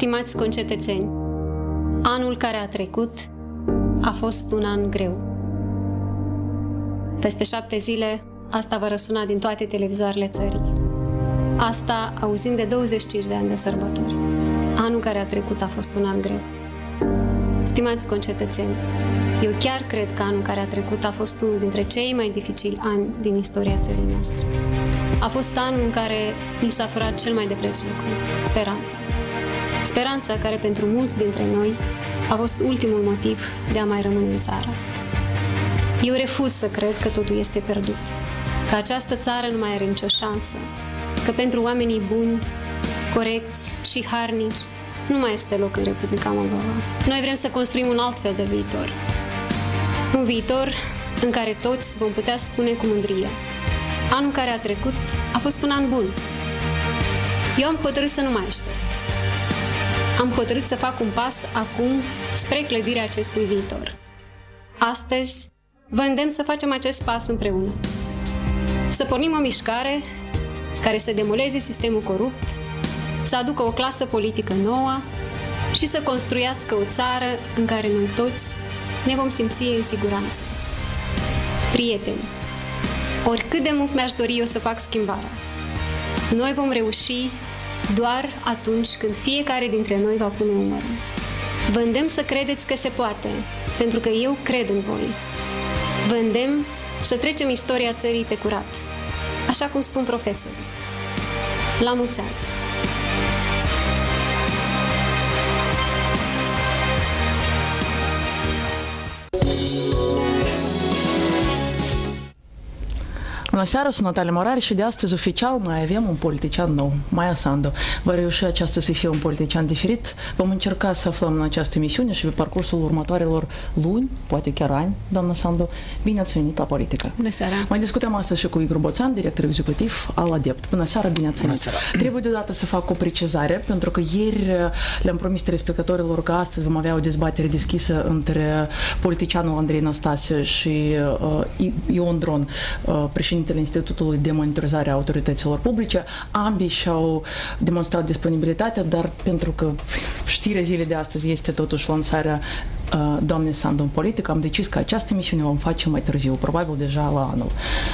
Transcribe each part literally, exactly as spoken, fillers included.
Stimați concetățeni, anul care a trecut a fost un an greu. Peste șapte zile, asta va răsuna din toate televizoarele țării. Asta auzind de douăzeci și cinci de ani de sărbători. Anul care a trecut a fost un an greu. Stimați concetățeni, eu chiar cred că anul care a trecut a fost unul dintre cei mai dificili ani din istoria țării noastre. A fost anul în care ni s-a furat cel mai de preț lucru, speranța. Speranța care pentru mulți dintre noi a fost ultimul motiv de a mai rămâne în țară. Eu refuz să cred că totul este pierdut, că această țară nu mai are nicio șansă, că pentru oamenii buni, corecți și harnici nu mai este loc în Republica Moldova. Noi vrem să construim un alt fel de viitor. Un viitor în care toți vom putea spune cu mândrie: anul care a trecut a fost un an bun. Eu am hotărât să nu mai aștept. Am hotărât să fac un pas acum spre clădirea acestui viitor. Astăzi vă îndemn să facem acest pas împreună. Să pornim o mișcare care să demoleze sistemul corupt, să aducă o clasă politică nouă și să construiască o țară în care noi toți ne vom simți în siguranță. Prieteni, oricât de mult mi-aș dori eu să fac schimbarea, noi vom reuși doar atunci când fiecare dintre noi va pune umărul. Vă îndemn să credeți că se poate, pentru că eu cred în voi. Vă îndemn să trecem istoria țării pe curat, așa cum spun profesorii. La mulți ani! Bună seara, sunt Natalia Morari și de astăzi oficial mai avem un politician nou, Maia Sandu. Va reuși aceasta să fie un politician diferit? Vom încerca să aflăm în această emisiune și pe parcursul următoarelor luni, poate chiar ani, doamna Sandu. Bine ați venit la Politică. Bună seara! Mai discutăm astăzi și cu Igor Boțan, director executiv al ADEPT. Bună seara, bine ați venit! Trebuie deodată să fac o precizare, pentru că ieri le-am promis telespectatorilor că astăzi vom avea o dezbatere deschisă între politicianul Andrei Năstase și uh, Ion Dron, uh, președinte Institutului de Monitorizare a Autorităților Publice. Ambii și-au demonstrat disponibilitatea, dar pentru că știrea zilei de astăzi este totuși lansarea uh, doamnei Sandu în Politică, am decis că această emisiune vom face mai târziu, probabil deja la anul.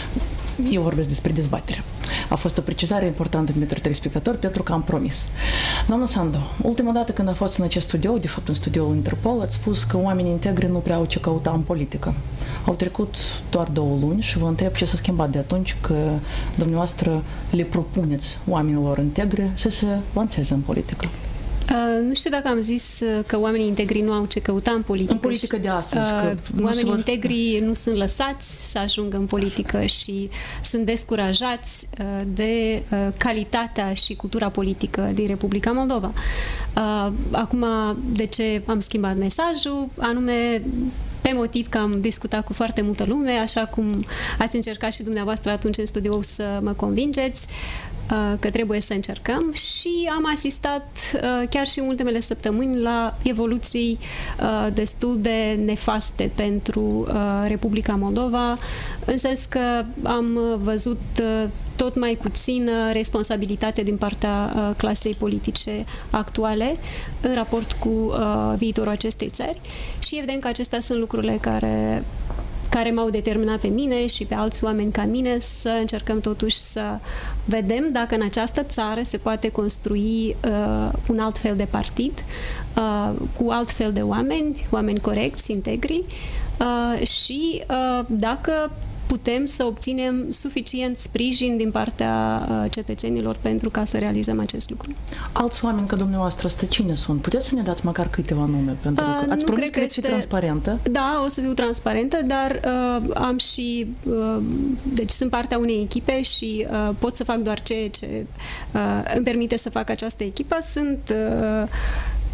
Eu vorbesc despre dezbatere. A fost o precizare importantă pentru telespectatori, pentru că am promis. Doamna Sandu, ultima dată când a fost în acest studio, de fapt în studioul Interpol, ați spus că oamenii integri nu prea au ce căuta în politică. Au trecut doar două luni și vă întreb ce s-a schimbat de atunci că dumneavoastră le propuneți oamenilor integri să se lanseze în politică. Uh, nu știu dacă am zis că oamenii integri nu au ce căuta în politică. În politică de astăzi. Uh, că oamenii vor... integri nu sunt lăsați să ajungă în politică Așa. și sunt descurajați uh, de uh, calitatea și cultura politică din Republica Moldova. Uh, acum, de ce am schimbat mesajul? Anume, pe motiv că am discutat cu foarte multă lume, așa cum ați încercat și dumneavoastră atunci în studio să mă convingeți că trebuie să încercăm, și am asistat chiar și în ultimele săptămâni la evoluții destul de nefaste pentru Republica Moldova, în sens că am văzut tot mai puțină responsabilitate din partea clasei politice actuale în raport cu viitorul acestei țări, și evident că acestea sunt lucrurile care care m-au determinat pe mine și pe alți oameni ca mine să încercăm totuși să vedem dacă în această țară se poate construi uh, un alt fel de partid, uh, cu alt fel de oameni, oameni corecți, integri, uh, și uh, dacă putem să obținem suficient sprijin din partea uh, cetățenilor pentru ca să realizăm acest lucru. Alți oameni ca dumneavoastră, ăsta cine sunt? Puteți să ne dați măcar câteva nume? Pentru că ați promis că veți fi transparentă. Da, o să fiu transparentă, dar uh, am și... Uh, deci sunt partea unei echipe și uh, pot să fac doar ceea ce uh, îmi permite să fac această echipă. Sunt... Uh,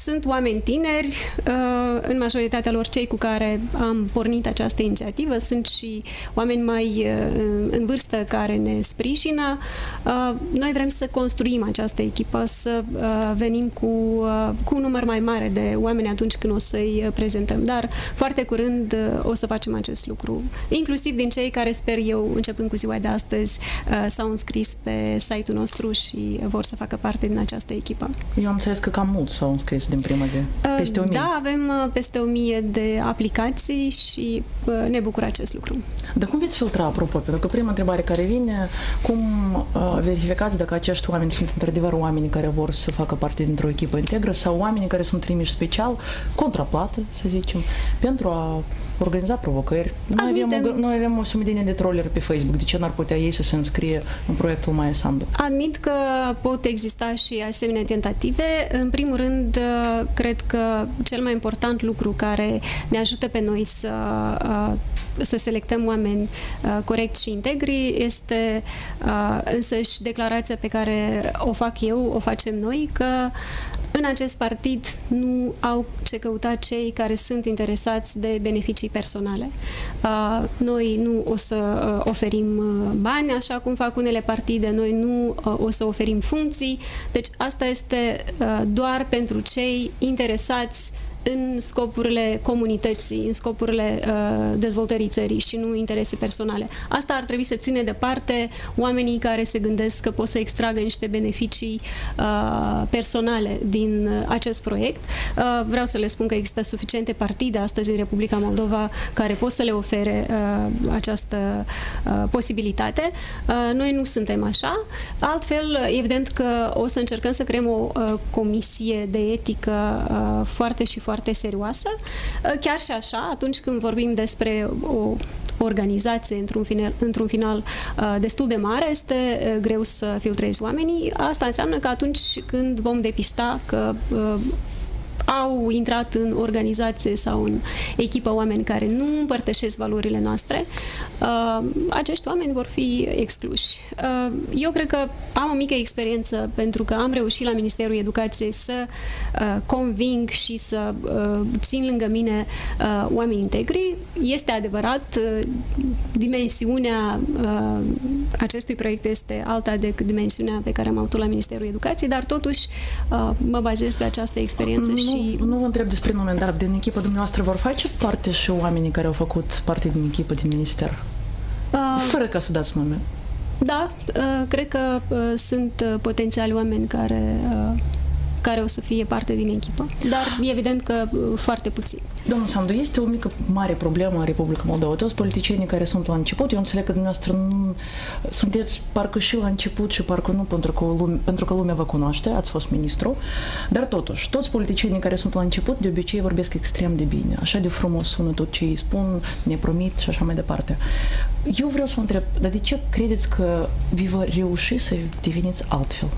sunt oameni tineri, în majoritatea lor cei cu care am pornit această inițiativă, sunt și oameni mai în vârstă care ne sprijină. Noi vrem să construim această echipă, să venim cu, cu un număr mai mare de oameni atunci când o să-i prezentăm, dar foarte curând o să facem acest lucru, inclusiv din cei care, sper eu, începând cu ziua de astăzi, s-au înscris pe site-ul nostru și vor să facă parte din această echipă. Eu am înțeles că cam mulți s-au înscris din prima zi. Peste o mie. Da, avem peste o mie de aplicații și ne bucură acest lucru. Dar cum veți filtra, apropo? Pentru că prima întrebare care vine, cum uh, verificați dacă acești oameni sunt într-adevăr oameni care vor să facă parte dintr-o echipă integră sau oameni care sunt trimiși special, contraplată, să zicem, pentru a organiza provocări? Noi avem, o, noi avem o sumedenie de trolleri pe Facebook. De ce n-ar putea ei să se înscrie în proiectul Maia Sandu? Admit că pot exista și asemenea tentative. În primul rând, cred că cel mai important lucru care ne ajută pe noi să, să selectăm oameni corecți și integri este însăși declarația pe care o fac eu, o facem noi, că în acest partid nu au ce căuta cei care sunt interesați de beneficii personale. Noi nu o să oferim bani, așa cum fac unele partide, noi nu o să oferim funcții, deci asta este doar pentru cei interesați în scopurile comunității, în scopurile uh, dezvoltării țării și nu interese personale. Asta ar trebui să ține departe oamenii care se gândesc că pot să extragă niște beneficii uh, personale din acest proiect. Uh, vreau să le spun că există suficiente partide astăzi în Republica Moldova care pot să le ofere uh, această uh, posibilitate. Uh, noi nu suntem așa. Altfel, evident că o să încercăm să creăm o uh, comisie de etică uh, foarte și foarte serioasă. Chiar și așa, atunci când vorbim despre o organizație într-un final, într-un final destul de mare, este greu să filtrezi oamenii. Asta înseamnă că atunci când vom depista că au intrat în organizație sau în echipă oameni care nu împărtășesc valorile noastre, uh, acești oameni vor fi excluși. Uh, eu cred că am o mică experiență pentru că am reușit la Ministerul Educației să uh, conving și să uh, țin lângă mine uh, oameni integri. Este adevărat, uh, dimensiunea uh, acestui proiect este alta decât dimensiunea pe care am avut-o la Ministerul Educației, dar totuși uh, mă bazez pe această experiență. Nu, și nu vă întreb despre nume, dar din echipa dumneavoastră vor face parte și oamenii care au făcut parte din echipă din minister? Uh, Fără ca să dați nume. Da, uh, cred că uh, sunt uh, potențiali oameni care, uh, care o să fie parte din echipă, dar e evident că uh, foarte puțin. Domnul Sandu, este o mică mare problemă în Republica Moldova. Toți politicienii care sunt la început, eu înțeleg că dumneavoastră nu sunteți parcă și la început și parcă nu, pentru că, lume, pentru că lumea vă cunoaște, ați fost ministru, dar totuși, toți politicienii care sunt la început, de obicei vorbesc extrem de bine, așa de frumos sună tot ce îi spun, ne promit și așa mai departe. Eu vreau să vă întreb, dar de ce credeți că vi va reuși să deveniți altfel?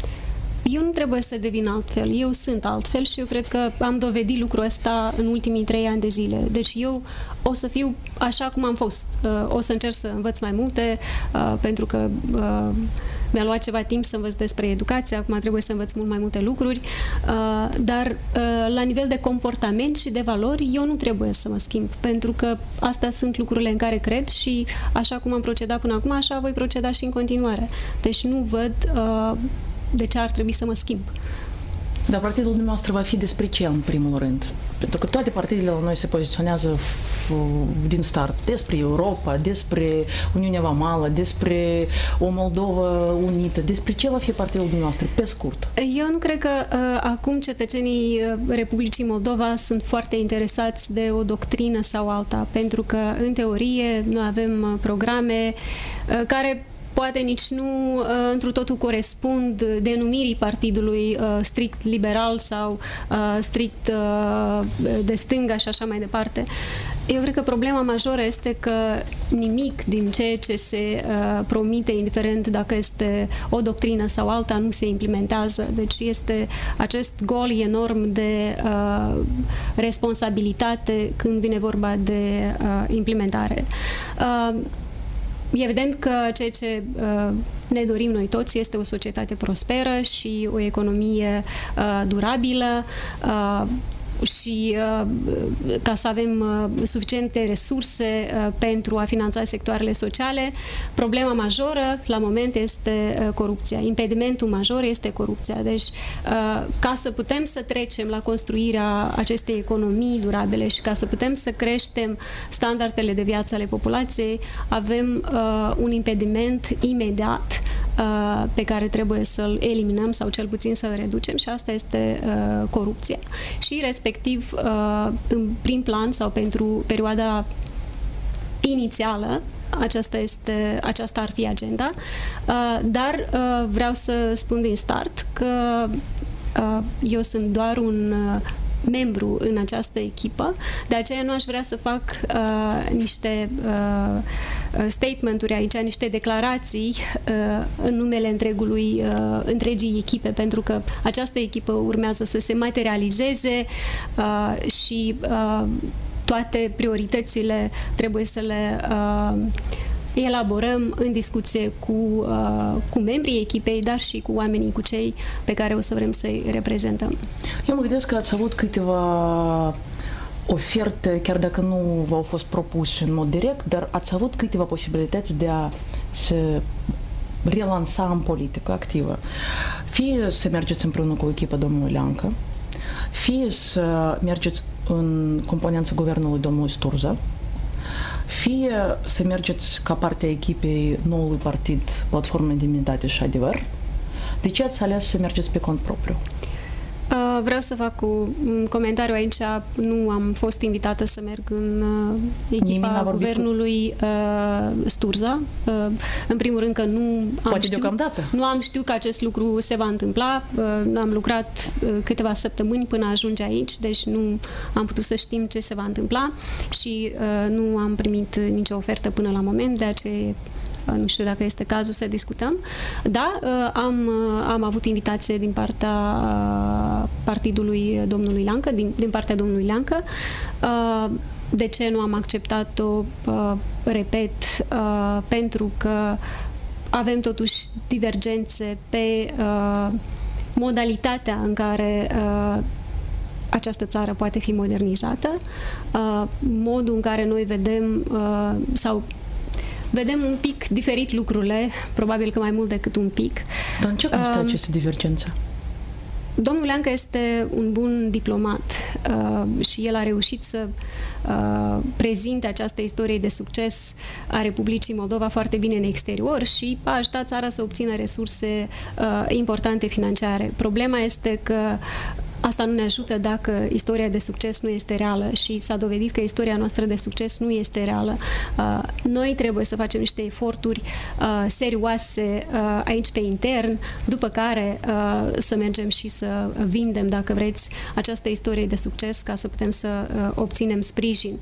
Eu nu trebuie să devin altfel, eu sunt altfel și eu cred că am dovedit lucrul ăsta în ultimii trei ani de zile. Deci eu o să fiu așa cum am fost. O să încerc să învăț mai multe, pentru că mi-a luat ceva timp să învăț despre educație, acum trebuie să învăț mult mai multe lucruri, dar la nivel de comportament și de valori, eu nu trebuie să mă schimb, pentru că astea sunt lucrurile în care cred și așa cum am procedat până acum, așa voi proceda și în continuare. Deci nu văd de ce ar trebui să mă schimb. Dar partidul dumneavoastră va fi despre ce în primul rând? Pentru că toate partidele la noi se poziționează din start despre Europa, despre Uniunea Vamală, despre o Moldova unită. Despre ce va fi partidul dumneavoastră, pe scurt? Eu nu cred că uh, acum cetățenii Republicii Moldova sunt foarte interesați de o doctrină sau alta, pentru că, în teorie, noi avem programe uh, care poate nici nu uh, întru totul corespund denumirii partidului uh, strict liberal sau uh, strict uh, de stânga și așa mai departe. Eu cred că problema majoră este că nimic din ceea ce se uh, promite, indiferent dacă este o doctrină sau alta, nu se implementează. Deci este acest gol enorm de uh, responsabilitate când vine vorba de uh, implementare. Uh, evident că ceea ce uh, ne dorim noi toți este o societate prosperă și o economie uh, durabilă, uh, și uh, ca să avem uh, suficiente resurse uh, pentru a finanța sectoarele sociale. Problema majoră la moment este uh, corupția. Impedimentul major este corupția. Deci, uh, ca să putem să trecem la construirea acestei economii durabile și ca să putem să creștem standardele de viață ale populației, avem uh, un impediment imediat uh, pe care trebuie să-l eliminăm sau cel puțin să-l reducem, și asta este uh, corupția. Și respectiv în prim plan sau pentru perioada inițială, aceasta, este, aceasta ar fi agenda, dar vreau să spun din start că eu sunt doar un membru în această echipă, de aceea nu aș vrea să fac uh, niște uh, statement-uri aici, niște declarații uh, în numele întregului, uh, întregii echipe, pentru că această echipă urmează să se materializeze uh, și uh, toate prioritățile trebuie să le uh, elaborăm în discuție cu, uh, cu membrii echipei, dar și cu oamenii, cu cei pe care o să vrem să-i reprezentăm. Eu mă gândesc că ați avut câteva oferte, chiar dacă nu v-au fost propuse în mod direct, dar ați avut câteva posibilități de a se relansa în politică activă. Fie să mergeți împreună cu echipa domnului Leancă, fie să mergeți în componența guvernului domnului Sturza, fie să mergeți ca parte a echipei noului partid Platforma Demnitate și Adevăr. De ce ați ales să mergeți pe cont propriu? Vreau să fac un comentariu aici. Nu am fost invitată să merg în echipa guvernului cu... Sturza. În primul rând că nu am Poate știut, deocamdată. Nu am știut că acest lucru se va întâmpla. Am lucrat câteva săptămâni până ajunge aici, deci nu am putut să știm ce se va întâmpla și nu am primit nicio ofertă până la moment, de aceea nu știu dacă este cazul să discutăm. Da, am, am avut invitație din partea partidului domnului Leancă, din, din partea domnului Leancă. De ce nu am acceptat-o? Repet, pentru că avem totuși divergențe pe modalitatea în care această țară poate fi modernizată, modul în care noi vedem sau vedem un pic diferit lucrurile, probabil că mai mult decât un pic. Dar în ce constă uh, aceste divergențe? Domnul Leancă este un bun diplomat uh, și el a reușit să uh, prezinte această istorie de succes a Republicii Moldova foarte bine în exterior și a ajutat țara să obțină resurse uh, importante financiare. Problema este că asta nu ne ajută dacă istoria de succes nu este reală și s-a dovedit că istoria noastră de succes nu este reală. Noi trebuie să facem niște eforturi serioase aici pe intern, după care să mergem și să vindem, dacă vreți, această istorie de succes ca să putem să obținem sprijin.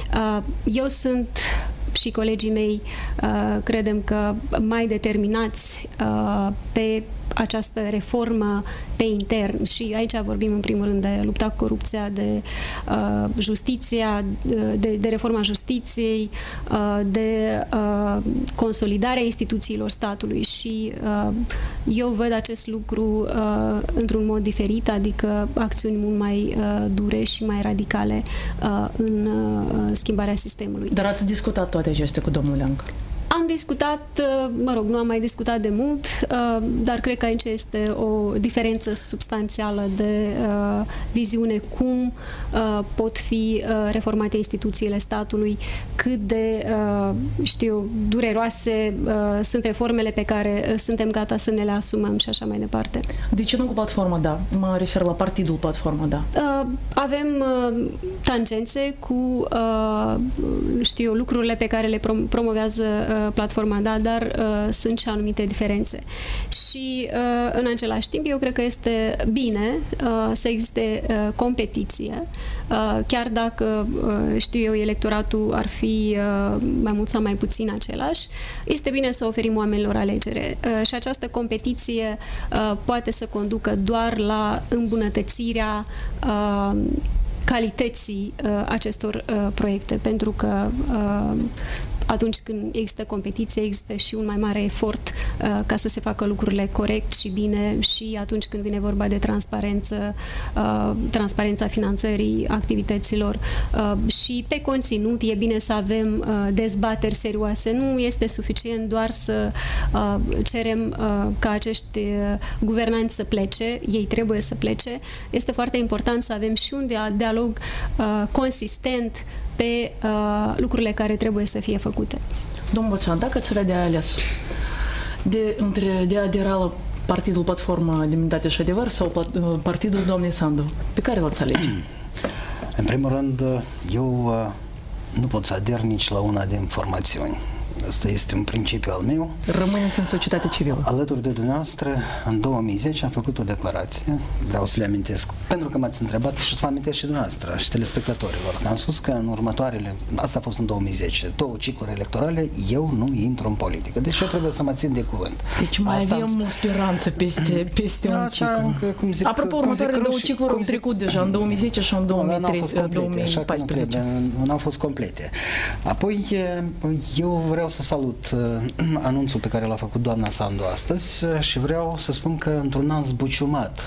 Eu sunt și colegii mei credem că mai determinați pe această reformă pe intern și aici vorbim în primul rând de lupta cu corupția, de uh, justiția, de, de reforma justiției, uh, de uh, consolidarea instituțiilor statului și uh, eu văd acest lucru uh, într-un mod diferit, adică acțiuni mult mai uh, dure și mai radicale uh, în uh, schimbarea sistemului. Dar ați discutat toate acestea cu domnul Leancă? Am discutat, mă rog, nu am mai discutat de mult, dar cred că aici este o diferență substanțială de viziune cum pot fi reformate instituțiile statului, cât de, știu, dureroase sunt reformele pe care suntem gata să ne le asumăm și așa mai departe. De ce nu cu Platforma Da? Mă refer la partidul Platforma Da. Avem tangențe cu, știu, lucrurile pe care le promovează Platforma Da, dar uh, sunt și anumite diferențe. Și uh, în același timp, eu cred că este bine uh, să existe uh, competiție, uh, chiar dacă, uh, știu eu, electoratul ar fi uh, mai mult sau mai puțin același, este bine să oferim oamenilor alegere. Uh, și această competiție uh, poate să conducă doar la îmbunătățirea uh, calității uh, acestor uh, proiecte, pentru că uh, atunci când există competiție, există și un mai mare efort uh, ca să se facă lucrurile corect și bine, și atunci când vine vorba de transparență, uh, transparența finanțării activităților uh, și pe conținut e bine să avem uh, dezbateri serioase. Nu este suficient doar să uh, cerem uh, ca acești uh, guvernanți să plece, ei trebuie să plece. Este foarte important să avem și un dialog uh, consistent pe uh, lucrurile care trebuie să fie făcute. Domnul Bocean, dacă ați avea de ales de, între, de a adera la Partidul Platforma Demnitate și Adevăr sau Partidul doamnei Sandu, pe care l-ați alege? În primul rând, eu nu pot să ader nici la una din formațiuni. Asta este un principiu al meu. Rămâneți în societate civilă. Alături de dumneavoastră, în două mii zece am făcut o declarație, vreau să le amintesc, pentru că m-ați întrebat și să vă amintesc și dumneavoastră și telespectatorilor. Am spus că în următoarele, asta a fost în două mii zece, două cicluri electorale, eu nu intru în politică. Deci eu trebuie să mă țin de cuvânt. Deci mai asta avem am... o speranță peste, peste un ciclu. Cum zic, Apropo, următoarele două cicluri au trecut deja, în două mii zece și în două mii paisprezece. Nu au fost complete. Apoi, eu vreau să salut uh, anunțul pe care l-a făcut doamna Sandu astăzi uh, și vreau să spun că într-un an zbuciumat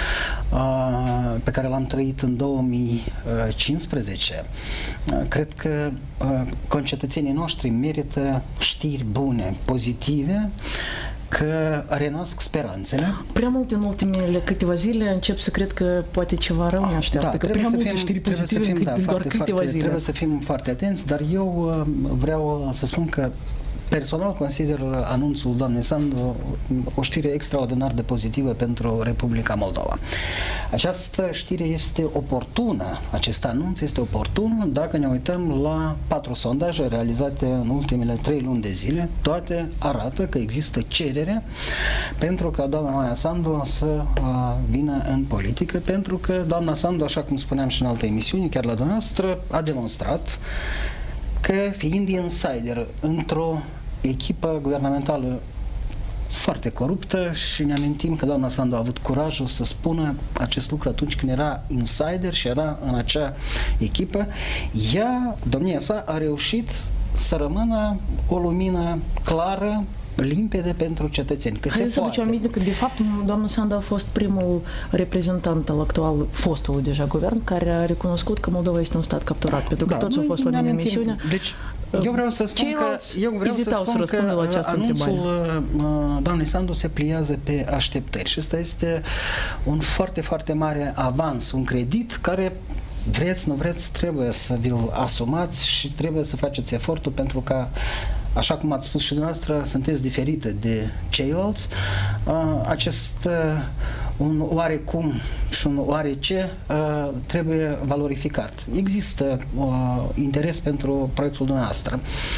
uh, pe care l-am trăit în două mii cincisprezece, uh, cred că uh, concetățenii noștri merită știri bune, pozitive, că renasc speranțele. Prea mult în ultimele câteva zile încep să cred că poate ceva rău ne așteaptă. Da, că prea multe știri pozitive în doar foarte, câteva foarte, zile. Trebuie să fim foarte atenți, dar eu vreau să spun că personal consider anunțul doamnei Sandu o știre extraordinar de pozitivă pentru Republica Moldova. Această știre este oportună, acest anunț este oportun dacă ne uităm la patru sondaje realizate în ultimele trei luni de zile. Toate arată că există cerere pentru ca doamna Maia Sandu să uh, vină în politică, pentru că doamna Sandu, așa cum spuneam și în alte emisiuni, chiar la dumneavoastră, a demonstrat că, fiind insider într-o echipă guvernamentală foarte coruptă, și ne amintim că doamna Sandu a avut curajul să spună acest lucru atunci când era insider și era în acea echipă, ea, domnia sa, a reușit să rămână o lumină clară, limpede pentru cetățeni. Că Haideți să ducem aminte că, de fapt, doamna Sandu a fost primul reprezentant al actual, fostului deja guvern, care a recunoscut că Moldova este un stat capturat, pentru că da, toți au fost la mine în emisiune. Deci, eu vreau să spun că, eu vreau să spun să că la anunțul uh, doamnei Sandu se pliază pe așteptări și ăsta este un foarte, foarte mare avans, un credit care, vreți, nu vreți, trebuie să vi-l asumați și trebuie să faceți efortul pentru ca, așa cum ați spus și dumneavoastră, sunteți diferite de ceilalți. Acest un oarecum și un oarece trebuie valorificat. Există interes pentru proiectul dumneavoastră.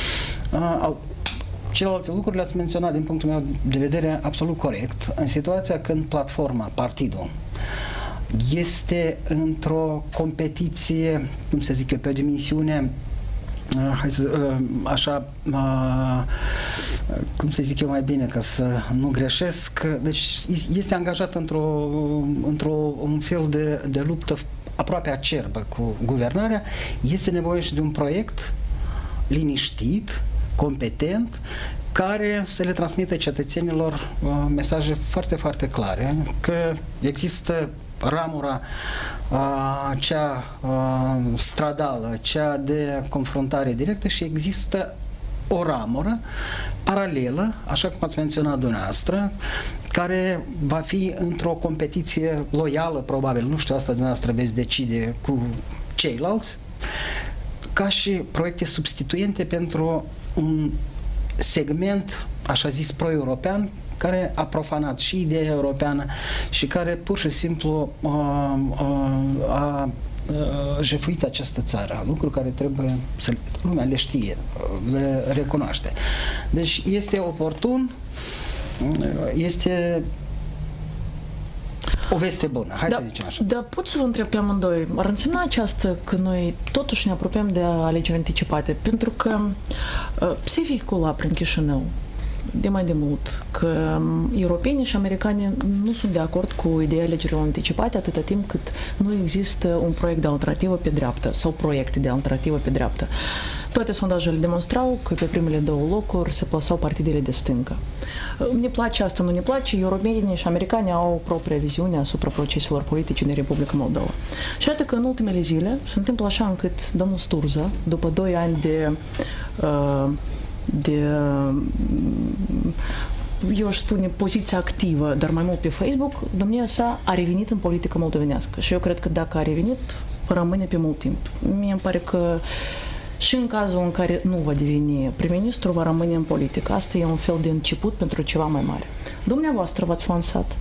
Celelalte lucruri le-ați menționat din punctul meu de vedere absolut corect. În situația când platforma, partidul, este într-o competiție, cum să zic eu, pe o dimensiune hai să, așa, cum să zic eu mai bine, ca să nu greșesc, deci este angajat într-o, într-un fel de, de luptă aproape acerbă cu guvernarea, este nevoie și de un proiect liniștit, competent, care să le transmită cetățenilor uh, mesaje foarte, foarte clare, că există ramura uh, cea uh, stradală, cea de confruntare directă și există o ramură paralelă, așa cum ați menționat dumneavoastră, care va fi într-o competiție loială, probabil, nu știu, asta dumneavoastră veți decide cu ceilalți, ca și proiecte substituente pentru un segment, așa zis, pro-european, care a profanat și ideea europeană și care pur și simplu uh, uh, a uh, jefuit această țară, lucru care trebuie să lumea le știe, le recunoaște. Deci este oportun, este o veste bună, hai da, să zicem așa. Dar pot să vă întreb pe amândoi, ar însemna aceasta că noi totuși ne apropiem de alegeri anticipate? Pentru că uh, se vehicula prin Chișinău de mai de mult că europenii și americanii nu sunt de acord cu ideea alegerilor anticipate atâta timp cât nu există un proiect de alternativă pe dreaptă sau proiecte de alternativă pe dreaptă. toate sondajele demonstrau că pe primele două locuri se plasau partidele de stânga. Ne place asta, nu ne place, europenii și americanii au propria viziune asupra proceselor politice din Republica Moldova. Și iată că în ultimele zile se întâmplă așa încât domnul Sturza, după doi ani de, de eu aș spune, poziția activă, dar mai mult pe Facebook, domnia sa a revenit în politică moldovenească. Și eu cred că dacă a revenit, rămâne pe mult timp. Mie îmi pare că și în cazul în care nu va deveni prim-ministru, va rămâne în politică. Asta e un fel de început pentru ceva mai mare. Dumneavoastră v-ați lansat.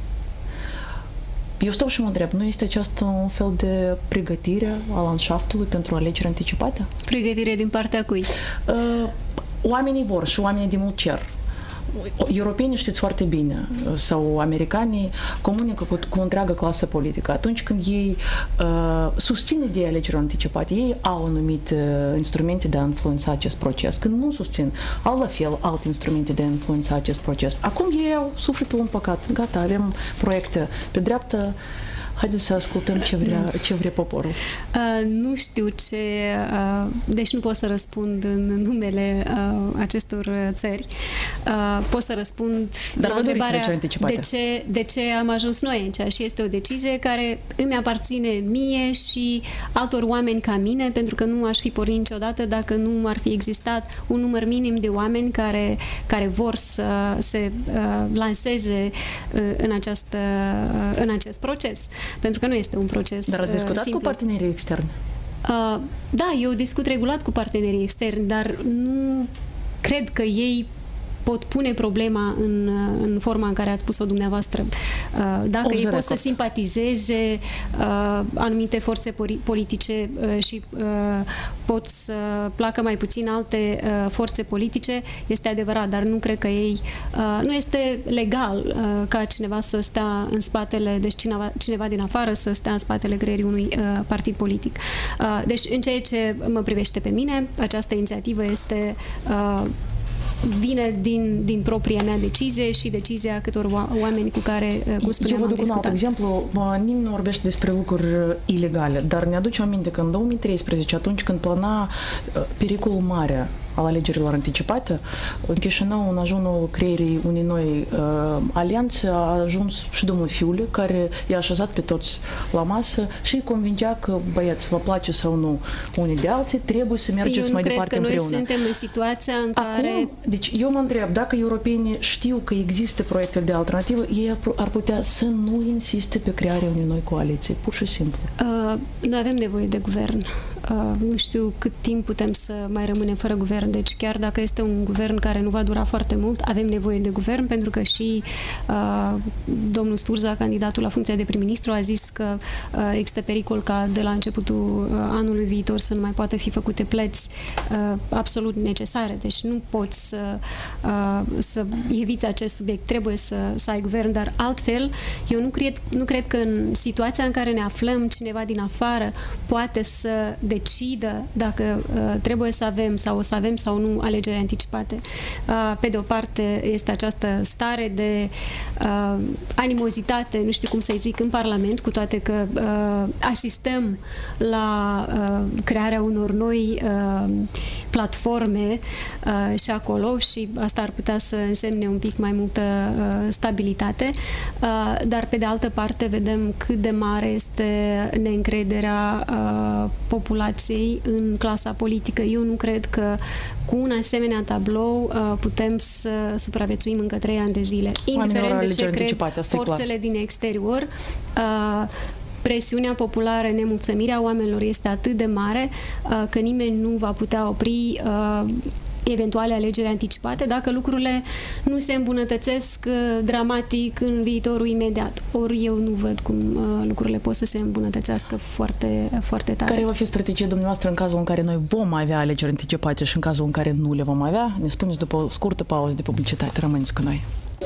Eu stau și mă întreb, nu este aceasta un fel de pregătire a landșaftului pentru alegeri anticipate? Pregătire din partea cui? Uh, oamenii vor și oamenii de mult cer. Europenii știți foarte bine, sau americanii comunică cu, cu întreaga clasă politică. Atunci când ei uh, susțin ideea alegerilor anticipate, ei au anumite instrumente de a influența acest proces. Când nu susțin, au la fel alte instrumente de a influența acest proces. Acum ei au sufletul împăcat. Gata, avem proiecte pe dreapta. Haideți să ascultăm ce vrea, ce vrea poporul. Uh, nu știu ce... Uh, deci nu pot să răspund în numele uh, acestor țări. Uh, pot să răspund Dar la întrebarea de ce, de ce am ajuns noi aici. Și este o decizie care îmi aparține mie și altor oameni ca mine, pentru că nu aș fi pornit niciodată dacă nu ar fi existat un număr minim de oameni care, care vor să se uh, lanseze uh, în, această, uh, în acest proces. Pentru că nu este un proces Dar ați discutat simplu. cu partenerii externi? Uh, da, eu discut regulat cu partenerii externi, dar nu cred că ei pot pune problema în, în forma în care ați spus-o dumneavoastră. Dacă ei pot să simpatizeze uh, anumite forțe politice uh, și uh, pot să placă mai puțin alte uh, forțe politice, este adevărat, dar nu cred că ei... Uh, nu este legal uh, ca cineva să stea în spatele, deci cineva, cineva din afară să stea în spatele greierii unui uh, partid politic. Uh, deci, în ceea ce mă privește pe mine, această inițiativă este... Uh, vine din, din propria mea decizie și decizia câtor oameni cu care, cum spuneam, Eu vă duc un alt exemplu. Nimeni nu vorbește despre lucruri ilegale, dar ne aduce aminte că în două mii treisprezece, atunci când plana pericolul mare al alegerilor anticipate, în Chișinău, în ajunul creierii unei noi uh, alianțe, a ajuns și domnul Fiule, care i-a așezat pe toți la masă și îi convingea că, băieți, vă place sau nu unii de alții, trebuie să mergeți mai departe împreună. Eu nu cred că noi suntem în situația în Acum, care... Deci eu mă întreb, dacă europenii știu că există proiecte de alternativă, ei ar putea să nu insiste pe crearea unei noi coaliții, pur și simplu. Uh, noi avem nevoie de guvern. Uh, nu știu cât timp putem să mai rămânem fără guvern. Deci chiar dacă este un guvern care nu va dura foarte mult, avem nevoie de guvern, pentru că și uh, domnul Sturza, candidatul la funcția de prim-ministru, a zis că uh, există pericol ca de la începutul uh, anului viitor să nu mai poată fi făcute plăți uh, absolut necesare. Deci nu poți să, uh, să eviți acest subiect. Trebuie să, să ai guvern, dar altfel eu nu cred, nu cred că în situația în care ne aflăm, cineva din afară poate să decidă dacă uh, trebuie să avem sau o să avem sau nu alegeri anticipate. Uh, pe de o parte este această stare de uh, animozitate, nu știu cum să-i zic, în Parlament, cu toate că uh, asistăm la uh, crearea unor noi uh, platforme uh, și acolo și asta ar putea să însemne un pic mai multă uh, stabilitate, uh, dar pe de altă parte vedem cât de mare este neîncrederea uh, populației în clasa politică. Eu nu cred că cu un asemenea tablou uh, putem să supraviețuim încă trei ani de zile. Indiferent de ce cred forțele din exterior, uh, presiunea populară, nemulțumirea oamenilor este atât de mare uh, că nimeni nu va putea opri uh, eventuale alegeri anticipate dacă lucrurile nu se îmbunătățesc uh, dramatic în viitorul imediat. Ori eu nu văd cum uh, lucrurile pot să se îmbunătățească foarte, foarte tare. Care va fi strategia dumneavoastră în cazul în care noi vom avea alegeri anticipate și în cazul în care nu le vom avea? Ne spuneți după o scurtă pauză de publicitate. Rămâneți cu noi!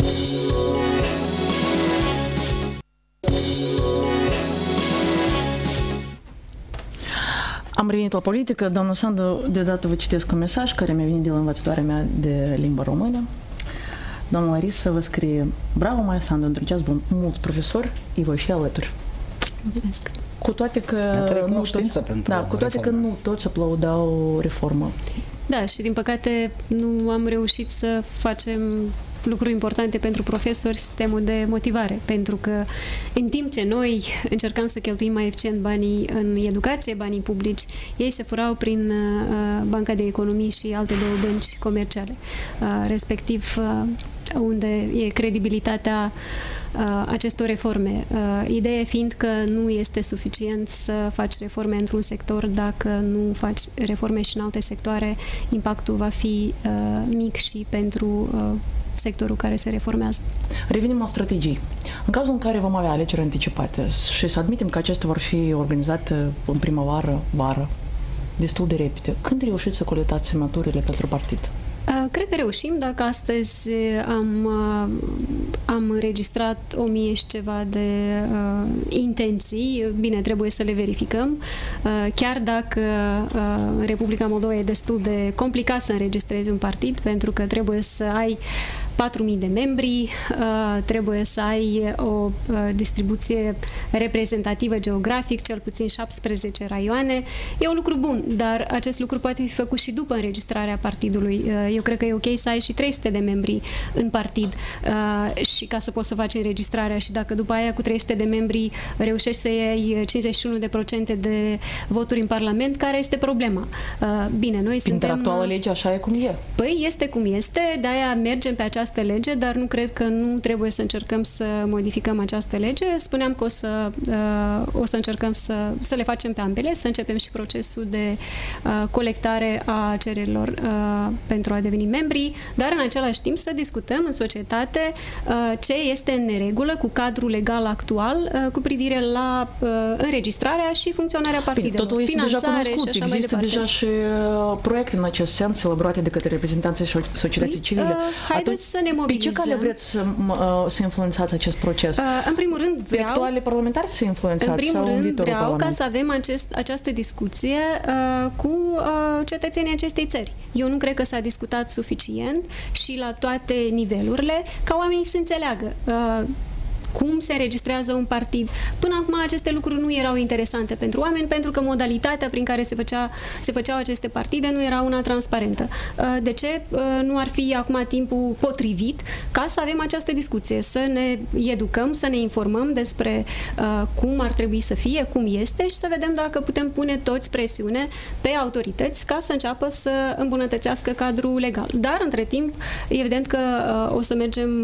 Am revenit la politică. Doamna Sandu, deodată vă citesc un mesaj care mi-a venit de la învățătoarea mea de limba română. Doamna Larisa vă scrie: bravo, Maia Sandu, într-un bun. Mulți profesori îi voi fi alături. Mulțumesc. Cu toate că, nu toți, da, cu toate că nu toți aplaudau reformă. Da, și din păcate nu am reușit să facem lucruri importante pentru profesori, sistemul de motivare, pentru că în timp ce noi încercam să cheltuim mai eficient banii în educație, banii publici, ei se furau prin uh, Banca de Economii și alte două bănci comerciale, uh, respectiv uh, unde e credibilitatea uh, acestor reforme. Uh, ideea fiind că nu este suficient să faci reforme într-un sector dacă nu faci reforme și în alte sectoare, impactul va fi uh, mic și pentru uh, sectorul care se reformează. Revenim la strategii. În cazul în care vom avea alegeri anticipate și să admitem că acestea vor fi organizate în primăvară, vară, destul de repede, când reușiți să coletați semnăturile pentru partid? Cred că reușim. Dacă astăzi am, am înregistrat o mie și ceva de uh, intenții, bine, trebuie să le verificăm. Uh, chiar dacă uh, în Republica Moldova e destul de complicat să înregistrezi un partid, pentru că trebuie să ai patru mii de membri, uh, trebuie să ai o uh, distribuție reprezentativă geografic, cel puțin șaptesprezece raioane. E un lucru bun, dar acest lucru poate fi făcut și după înregistrarea partidului. Uh, eu cred că e ok să ai și trei sute de membri în partid uh, și ca să poți să faci înregistrarea și dacă după aia cu trei sute de membri reușești să iei cincizeci și unu la sută de voturi în Parlament, care este problema? Uh, bine, noi suntem... Actuala lege așa e cum e. Păi este cum este, de-aia mergem pe această lege, dar nu cred că nu trebuie să încercăm să modificăm această lege. Spuneam că o să, uh, o să încercăm să, să le facem pe ambele, să începem și procesul de uh, colectare a cererilor uh, pentru a deveni membri, dar în același timp să discutăm în societate uh, ce este în neregulă cu cadrul legal actual uh, cu privire la uh, înregistrarea și funcționarea partidelor. Bine, totul este deja cunoscut. Există deja și uh, proiecte în acest sens elaborate de către reprezentanții societății păi, civile. Uh, haideți să ne mobilizăm. Pe ce cale vreți să, să influențați acest proces? Uh, în primul rând vreau... Pe actuale parlamentari să influențați? În primul sau rând în vreau parlament? ca să avem acest, această discuție uh, cu uh, cetățenii acestei țări. Eu nu cred că s-a discutat suficient și la toate nivelurile ca oamenii să înțeleagă uh, cum se înregistrează un partid. Până acum aceste lucruri nu erau interesante pentru oameni, pentru că modalitatea prin care se, făcea, se făceau aceste partide nu era una transparentă. De ce nu ar fi acum timpul potrivit ca să avem această discuție, să ne educăm, să ne informăm despre cum ar trebui să fie, cum este și să vedem dacă putem pune toți presiune pe autorități ca să înceapă să îmbunătățească cadrul legal. Dar, între timp, evident că o să mergem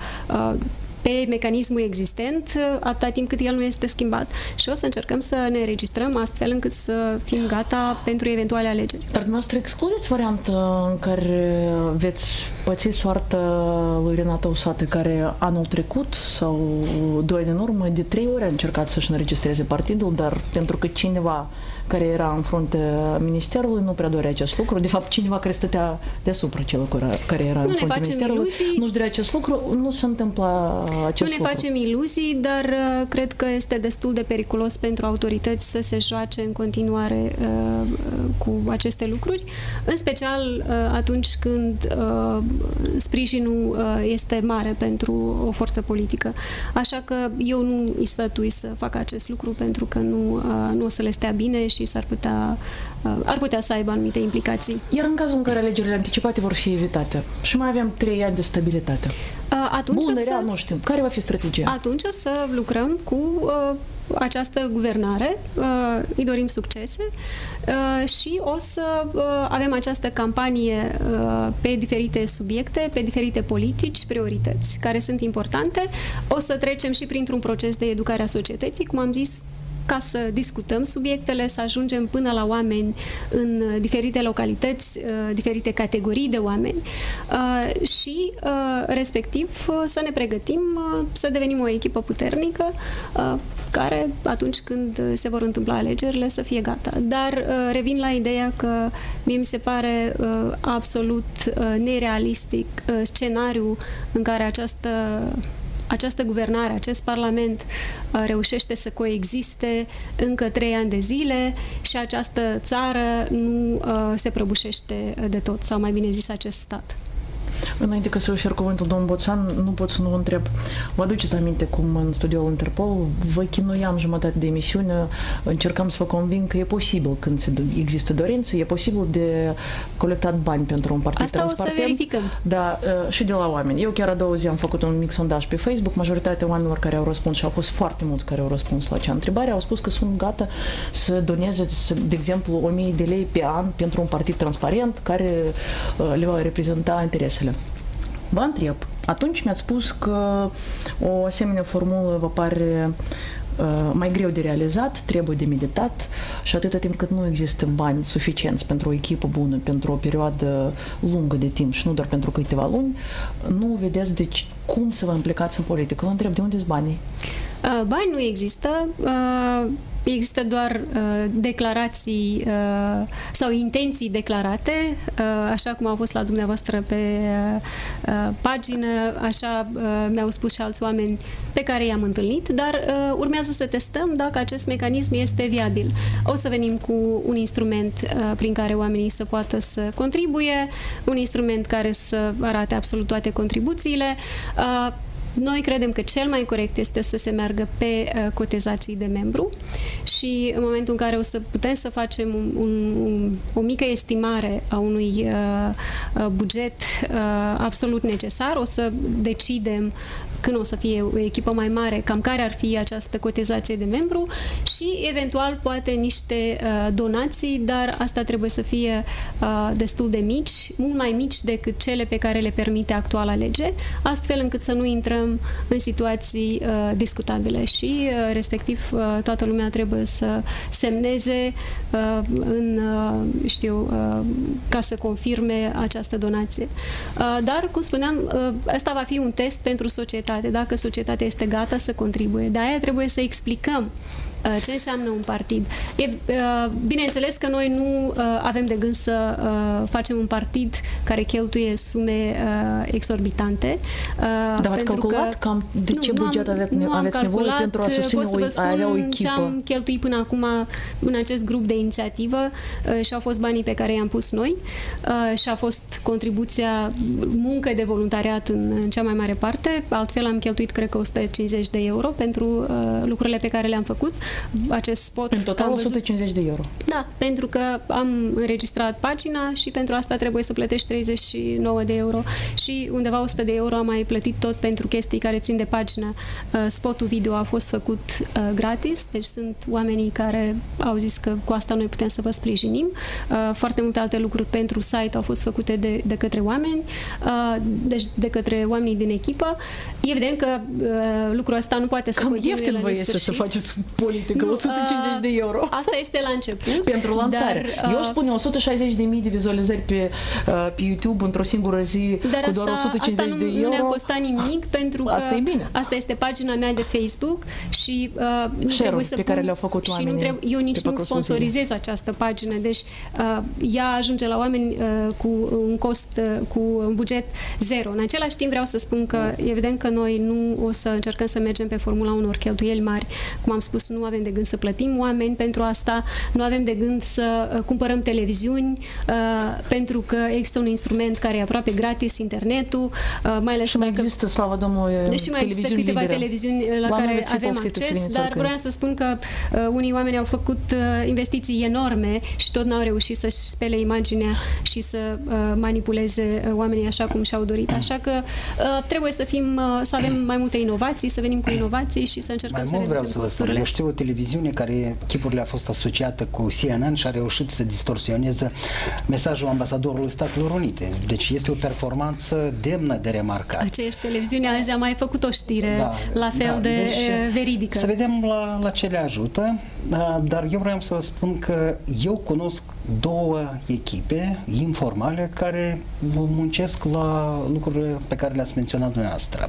pe mecanismul existent, atâta timp cât el nu este schimbat. Și o să încercăm să ne înregistrăm astfel încât să fim gata pentru eventuale alegeri. Dar dumneavoastră excludeți varianta în care veți păți soarta lui Renata Usată, care anul trecut sau doi ani în urmă, de trei ori a încercat să-și înregistreze partidul, dar pentru că cineva care era în fruntea ministerului nu prea dorea acest lucru. De fapt, cineva care stătea deasupra celor care era nu în fruntea ministerului nu-și dorea acest lucru, nu se întâmplă acest Nu ne lucru. facem iluzii, dar uh, cred că este destul de periculos pentru autorități să se joace în continuare uh, cu aceste lucruri, în special uh, atunci când uh, sprijinul uh, este mare pentru o forță politică. Așa că eu nu îi sfătui să facă acest lucru pentru că nu, uh, nu o să le stea bine și s-ar putea, uh, ar putea să aibă anumite implicații. Iar în cazul în care alegerile anticipate vor fi evitate și mai avem trei ani de stabilitate. Uh, atunci Bună, o să, rea, nu știu. Care va fi strategia? Atunci o să lucrăm cu uh, această guvernare, uh, îi dorim succese uh, și o să uh, avem această campanie uh, pe diferite subiecte, pe diferite politici, priorități, care sunt importante. O să trecem și printr-un proces de educare a societății, cum am zis, ca să discutăm subiectele, să ajungem până la oameni în diferite localități, diferite categorii de oameni și, respectiv, să ne pregătim să devenim o echipă puternică care, atunci când se vor întâmpla alegerile, să fie gata. Dar revin la ideea că mie mi se pare absolut nerealistic scenariul în care această această guvernare, acest parlament uh, reușește să coexiste încă trei ani de zile și această țară nu uh, se prăbușește de tot, sau mai bine zis acest stat. Înainte că să ofer cuvântul domnul Boțan, nu pot să nu vă întreb. Vă aduceți aminte cum în studioul Interpol vă chinuiam jumătate de emisiune, încercam să vă conving că e posibil când există dorință, e posibil de colectat bani pentru un partid Asta transparent. o să verificăm. Da, și de la oameni. Eu chiar a doua zi am făcut un mic sondaj pe Facebook, majoritatea oamenilor care au răspuns, și au fost foarte mulți care au răspuns la acea întrebare, au spus că sunt gata să doneze, de exemplu, o mie de lei pe an pentru un partid transparent care le va reprezenta interesele. Vă întreb, atunci mi-ați spus că o asemenea formulă vă pare uh, mai greu de realizat, trebuie de meditat și atâta timp cât nu există bani suficienți pentru o echipă bună, pentru o perioadă lungă de timp și nu doar pentru câteva luni, nu vedeți deci cum să vă implicați în politică. Vă întreb, de unde sunt banii? Uh, bani nu există. Uh... Există doar uh, declarații uh, sau intenții declarate, uh, așa cum au fost la dumneavoastră pe uh, pagină, așa uh, mi-au spus și alți oameni pe care i-am întâlnit, dar uh, urmează să testăm dacă acest mecanism este viabil. O să venim cu un instrument uh, prin care oamenii să poată să contribuie, un instrument care să arate absolut toate contribuțiile. Uh, Noi credem că cel mai corect este să se meargă pe uh, cotizații de membru și în momentul în care o să putem să facem un, un, un, o mică estimare a unui uh, buget uh, absolut necesar, o să decidem când o să fie o echipă mai mare, cam care ar fi această cotizație de membru și eventual poate niște uh, donații, dar asta trebuie să fie uh, destul de mici, mult mai mici decât cele pe care le permite actuala lege, astfel încât să nu intrăm în situații uh, discutabile și uh, respectiv uh, toată lumea trebuie să semneze uh, în, uh, știu, uh, ca să confirme această donație. Uh, dar, cum spuneam, uh, asta va fi un test pentru societate. Dacă societatea este gata să contribuie. De aia trebuie să explicăm ce înseamnă un partid. E, bineînțeles că noi nu avem de gând să facem un partid care cheltuie sume exorbitante. Dar v-ați calculat că, cam de ce nu, buget aveți, nu aveți nevoie pentru a susține o, a avea o echipă? Ce am cheltuit până acum în acest grup de inițiativă și au fost banii pe care i-am pus noi și a fost contribuția, muncă de voluntariat în, în cea mai mare parte. Altfel am cheltuit, cred că, o sută cincizeci de euro pentru lucrurile pe care le-am făcut. Acest spot. În total o sută cincizeci de euro. Da, pentru că am înregistrat pagina și pentru asta trebuie să plătești treizeci și nouă de euro și undeva o sută de euro am mai plătit tot pentru chestii care țin de pagină. Spotul video a fost făcut gratis, deci sunt oamenii care au zis că cu asta noi putem să vă sprijinim. Foarte multe alte lucruri pentru site au fost făcute de, de către oameni, deci de către oamenii din echipă. Evident că lucrul ăsta nu poate să Cam continue ieftin vă este să faceți politică, nu, o sută cincizeci de euro. Asta este la început. Pentru lansare. Dar, eu spun o sută șaizeci de mii de vizualizări pe, pe YouTube într-o singură zi dar cu doar asta, o sută cincizeci asta de nu, euro. nu ne-a costat nimic pentru că asta e bine. Asta este pagina mea de Facebook și uh, nu trebuie să pe pun, care le-au făcut oamenii. Și nu trebuie, eu nici nu sponsorizez această pagină, deci uh, ea ajunge la oameni uh, cu un cost, uh, cu un buget zero. În același timp vreau să spun că evident că noi nu o să încercăm să mergem pe formula unor cheltuieli mari. Cum am spus, nu avem de gând să plătim oameni pentru asta, nu avem de gând să uh, cumpărăm televiziuni, uh, pentru că există un instrument care e aproape gratis, internetul, uh, mai ales și mai dacă... există, slavă Domnului, deși mai există câteva libere. televiziuni la Oamenii care avem acces, dar vreau să spun că uh, unii oameni au făcut uh, investiții enorme și tot n-au reușit să-și spele imaginea și să uh, manipuleze uh, oamenii așa cum și-au dorit. Așa că uh, trebuie să fim, uh, să avem mai multe inovații, să venim cu inovații și să încercăm mai să mult reducem vreau să vă spun, eu știu o televiziune care chipurile a fost asociată cu C N N și a reușit să distorsioneze mesajul ambasadorului Statelor Unite. Deci este o performanță demnă de remarcat. Aceeași televiziune azi a mai făcut o știre da, la fel da, de deci, veridică. Să vedem la, la ce le ajută, dar eu vreau să vă spun că eu cunosc două echipe informale care muncesc la lucrurile pe care le-ați menționat dumneavoastră.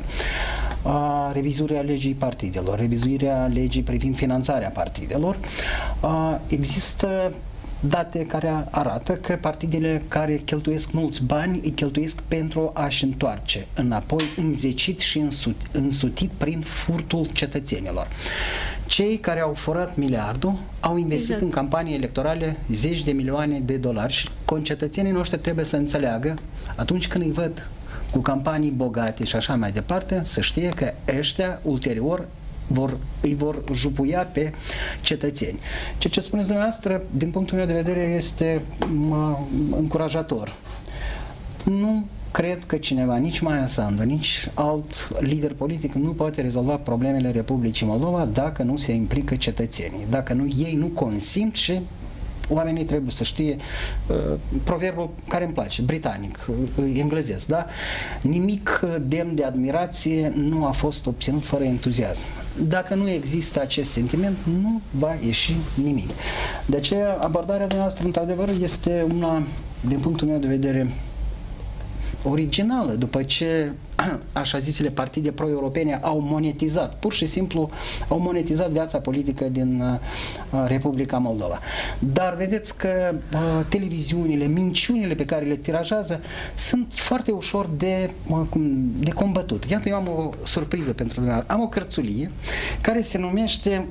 A, revizuirea legii partidelor, revizuirea legii privind finanțarea partidelor. A, există date care arată că partidele care cheltuiesc mulți bani îi cheltuiesc pentru a-și întoarce înapoi înzecit și însutit prin furtul cetățenilor. Cei care au furat miliardul au investit exact. în campanii electorale zeci de milioane de dolari și concetățenii noștri trebuie să înțeleagă atunci când îi văd cu campanii bogate și așa mai departe, să știe că ăștia ulterior vor, îi vor jupuia pe cetățeni. Ceea ce spuneți dumneavoastră, din punctul meu de vedere, este mă, încurajator. Nu cred că cineva, nici Maia Sandu, nici alt lider politic nu poate rezolva problemele Republicii Moldova dacă nu se implică cetățenii, dacă nu, ei nu consimt și oamenii trebuie să știe uh, proverbul care îmi place, britanic, uh, englezesc, da? Nimic demn de admirație nu a fost obținut fără entuziasm. Dacă nu există acest sentiment, nu va ieși nimic. De aceea, abordarea dumneavoastră, într-adevăr, este una, din punctul meu de vedere, originală, după ce așa zisele partide pro-europene au monetizat, pur și simplu au monetizat viața politică din uh, Republica Moldova. Dar vedeți că uh, televiziunile, minciunile pe care le tirajează sunt foarte ușor de, uh, de combătut. Iată, eu am o surpriză pentru dumneavoastră. Am o cărțulie care se numește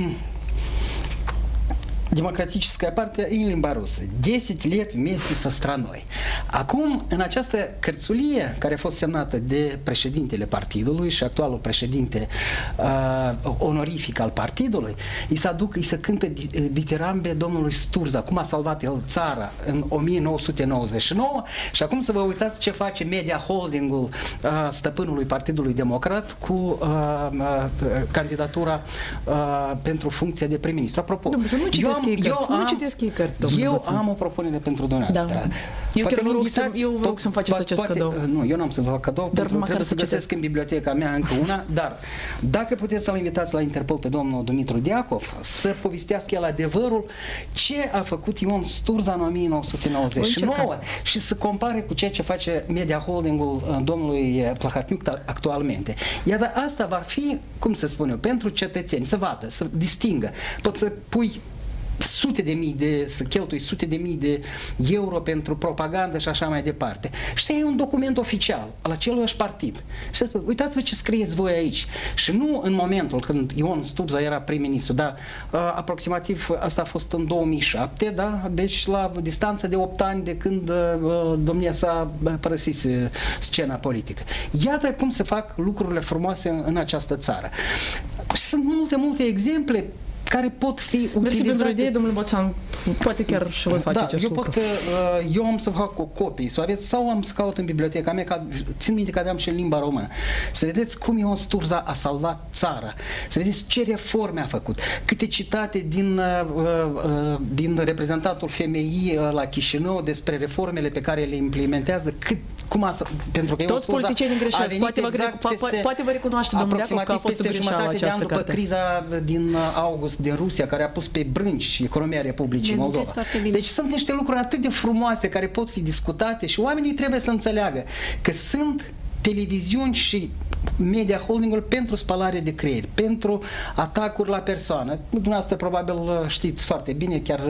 Democratическая партия în limba rusă. zece let вместе со страной. Acum, în această cărțulie, care a fost semnată de președintele partidului și actualul președinte uh, onorific al partidului, îi se aduc, îi se cântă ditirambe domnului Sturza, cum a salvat el țara în o mie nouă sute nouăzeci și nouă și acum să vă uitați ce face media holdingul uh, stăpânului Partidului Democrat cu uh, uh, candidatura uh, pentru funcția de prim-ministru. Apropo, eu am, eu am, eu am o propunere pentru dumneavoastră. Da. Eu chiar vă rog să, eu vă rog să-mi faceți acest poate, cadou. Nu, eu n-am să vă fac cadou, dar trebuie să găsesc în biblioteca mea încă una, dar dacă puteți să-l invitați la Interpol pe domnul Dumitru Diacov să povestească el adevărul ce a făcut Ion Sturza în o mie nouă sute nouăzeci și nouă și să compare cu ceea ce face media holdingul domnului Plahotniuc actualmente. Iar asta va fi, cum să spun eu, pentru cetățeni, să vadă, să distingă. Poți să pui sute de mii de, să cheltui sute de mii de euro pentru propagandă și așa mai departe. Și e un document oficial al aceluiași partid. Și să spune, uitați-vă ce scrieți voi aici. Și nu în momentul când Ion Sturza era prim-ministru, da, aproximativ asta a fost în două mii șapte, da, deci la distanță de opt ani de când domnia sa părăsise scena politică. Iată cum se fac lucrurile frumoase în, în această țară. Și sunt multe, multe exemple care pot fi utilizate. Mersi pentru idee, domnule Boțan, poate chiar și voi face da, acest eu lucru. Pot, eu am să fac o copie, să aveți, sau am să caut în biblioteca mea, ca, țin minte că aveam și în limba română. Să vedeți cum Ion Sturza a salvat țara, să vedeți ce reforme a făcut, câte citate din, uh, din reprezentantul F M I la Chișinău despre reformele pe care le implementează, cât, cum a, pentru că toți politicienii greșesc, poate, exact vă, peste, poate vă recunoaște domnul Deacov că a fost peste jumătate de an după carte. criza din august din Rusia, care a pus pe brânci economia Republicii Moldova. Deci sunt niște lucruri atât de frumoase care pot fi discutate și oamenii trebuie să înțeleagă că sunt televiziuni și media holdinguri pentru spălare de creier, pentru atacuri la persoană. Dumneavoastră probabil știți foarte bine, chiar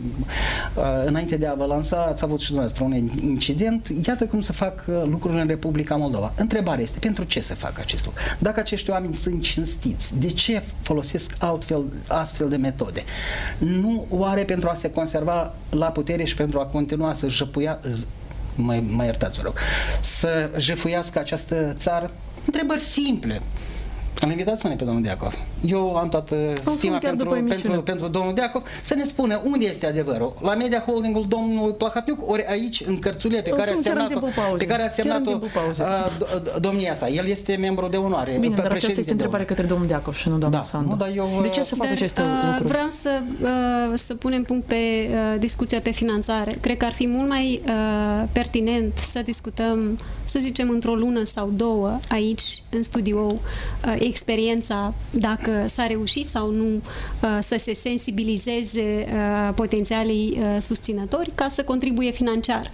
uh, înainte de a vă lansa, ați avut și dumneavoastră un incident. Iată cum se fac lucrurile în Republica Moldova. Întrebarea este, pentru ce se fac acest lucru? Dacă acești oameni sunt cinstiți, de ce folosesc altfel, astfel de metode? Nu oare pentru a se conserva la putere și pentru a continua să jăpuia Mă, mă iertați, vă rog, să jefuiască această țară? Întrebări simple. Îl invitați mâine pe domnul Diacov. Eu am toată stima pentru, pentru, pentru domnul Diacov să ne spună unde este adevărul. La media holdingul domnului Plahotniuc, ori aici, în cărțulie pe care a semnat-o pe care a semnat-o domnia sa. El este membru de onoare. Bine, dar aceasta este întrebare către domnul Diacov și nu doamna Sandu. De ce să facă aceste lucruri? Vreau să, să punem punct pe discuția pe finanțare. Cred că ar fi mult mai pertinent să discutăm, să zicem, într-o lună sau două, aici, în studio, experiența, dacă s-a reușit sau nu să se sensibilizeze potențialii susținători ca să contribuie financiar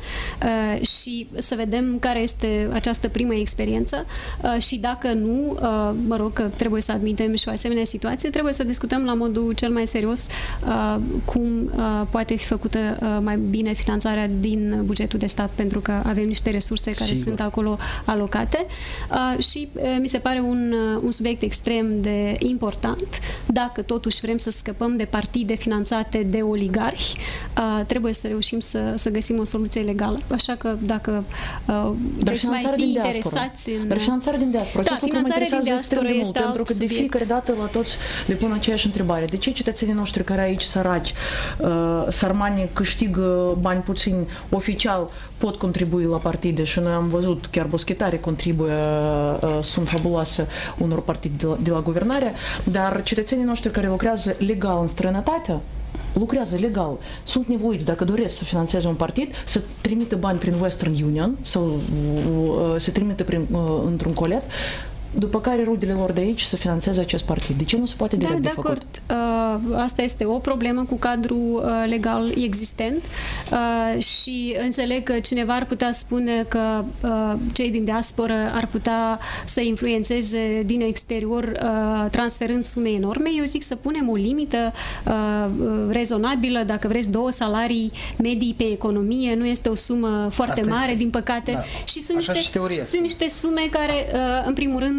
și să vedem care este această primă experiență și dacă nu, mă rog, că trebuie să admitem și o asemenea situație, trebuie să discutăm la modul cel mai serios cum poate fi făcută mai bine finanțarea din bugetul de stat, pentru că avem niște resurse care Sigur. sunt acolo alocate și mi se pare un, un subiect extrem de important important. Dacă totuși vrem să scăpăm de partide finanțate de oligarhi, uh, trebuie să reușim să, să găsim o soluție legală. Așa că dacă uh, veți mai fi interesați în... Dar finanțarea din diaspora. Da, acest lucru mă interesează extrem de mult, pentru că de fiecare dată la toți le pun aceeași întrebare. De ce cetățenii noștri care aici săraci, uh, sărmani, câștigă bani puțini, oficial pot contribui la partide și noi am văzut, chiar boschetare contribuie uh, sume fabuloase unor partide de la, de la guvernare, dar cetățenii noștri care lucrează legal în străinătate, lucrează legal, sunt nevoiți, dacă doresc să finanțeze un partid, să trimită bani prin Western Union sau uh, să trimită prin, uh, într-un colet, după care rudele lor de aici să finanțeze acest partid. De ce nu se poate direct da, de făcut? De acord. Asta este o problemă cu cadrul legal existent și înțeleg că cineva ar putea spune că cei din diasporă ar putea să influențeze din exterior transferând sume enorme. Eu zic să punem o limită rezonabilă, dacă vreți, două salarii medii pe economie, nu este o sumă foarte Asta mare, este. din păcate, da. și sunt niște, și sunt niște sume care, în primul rând,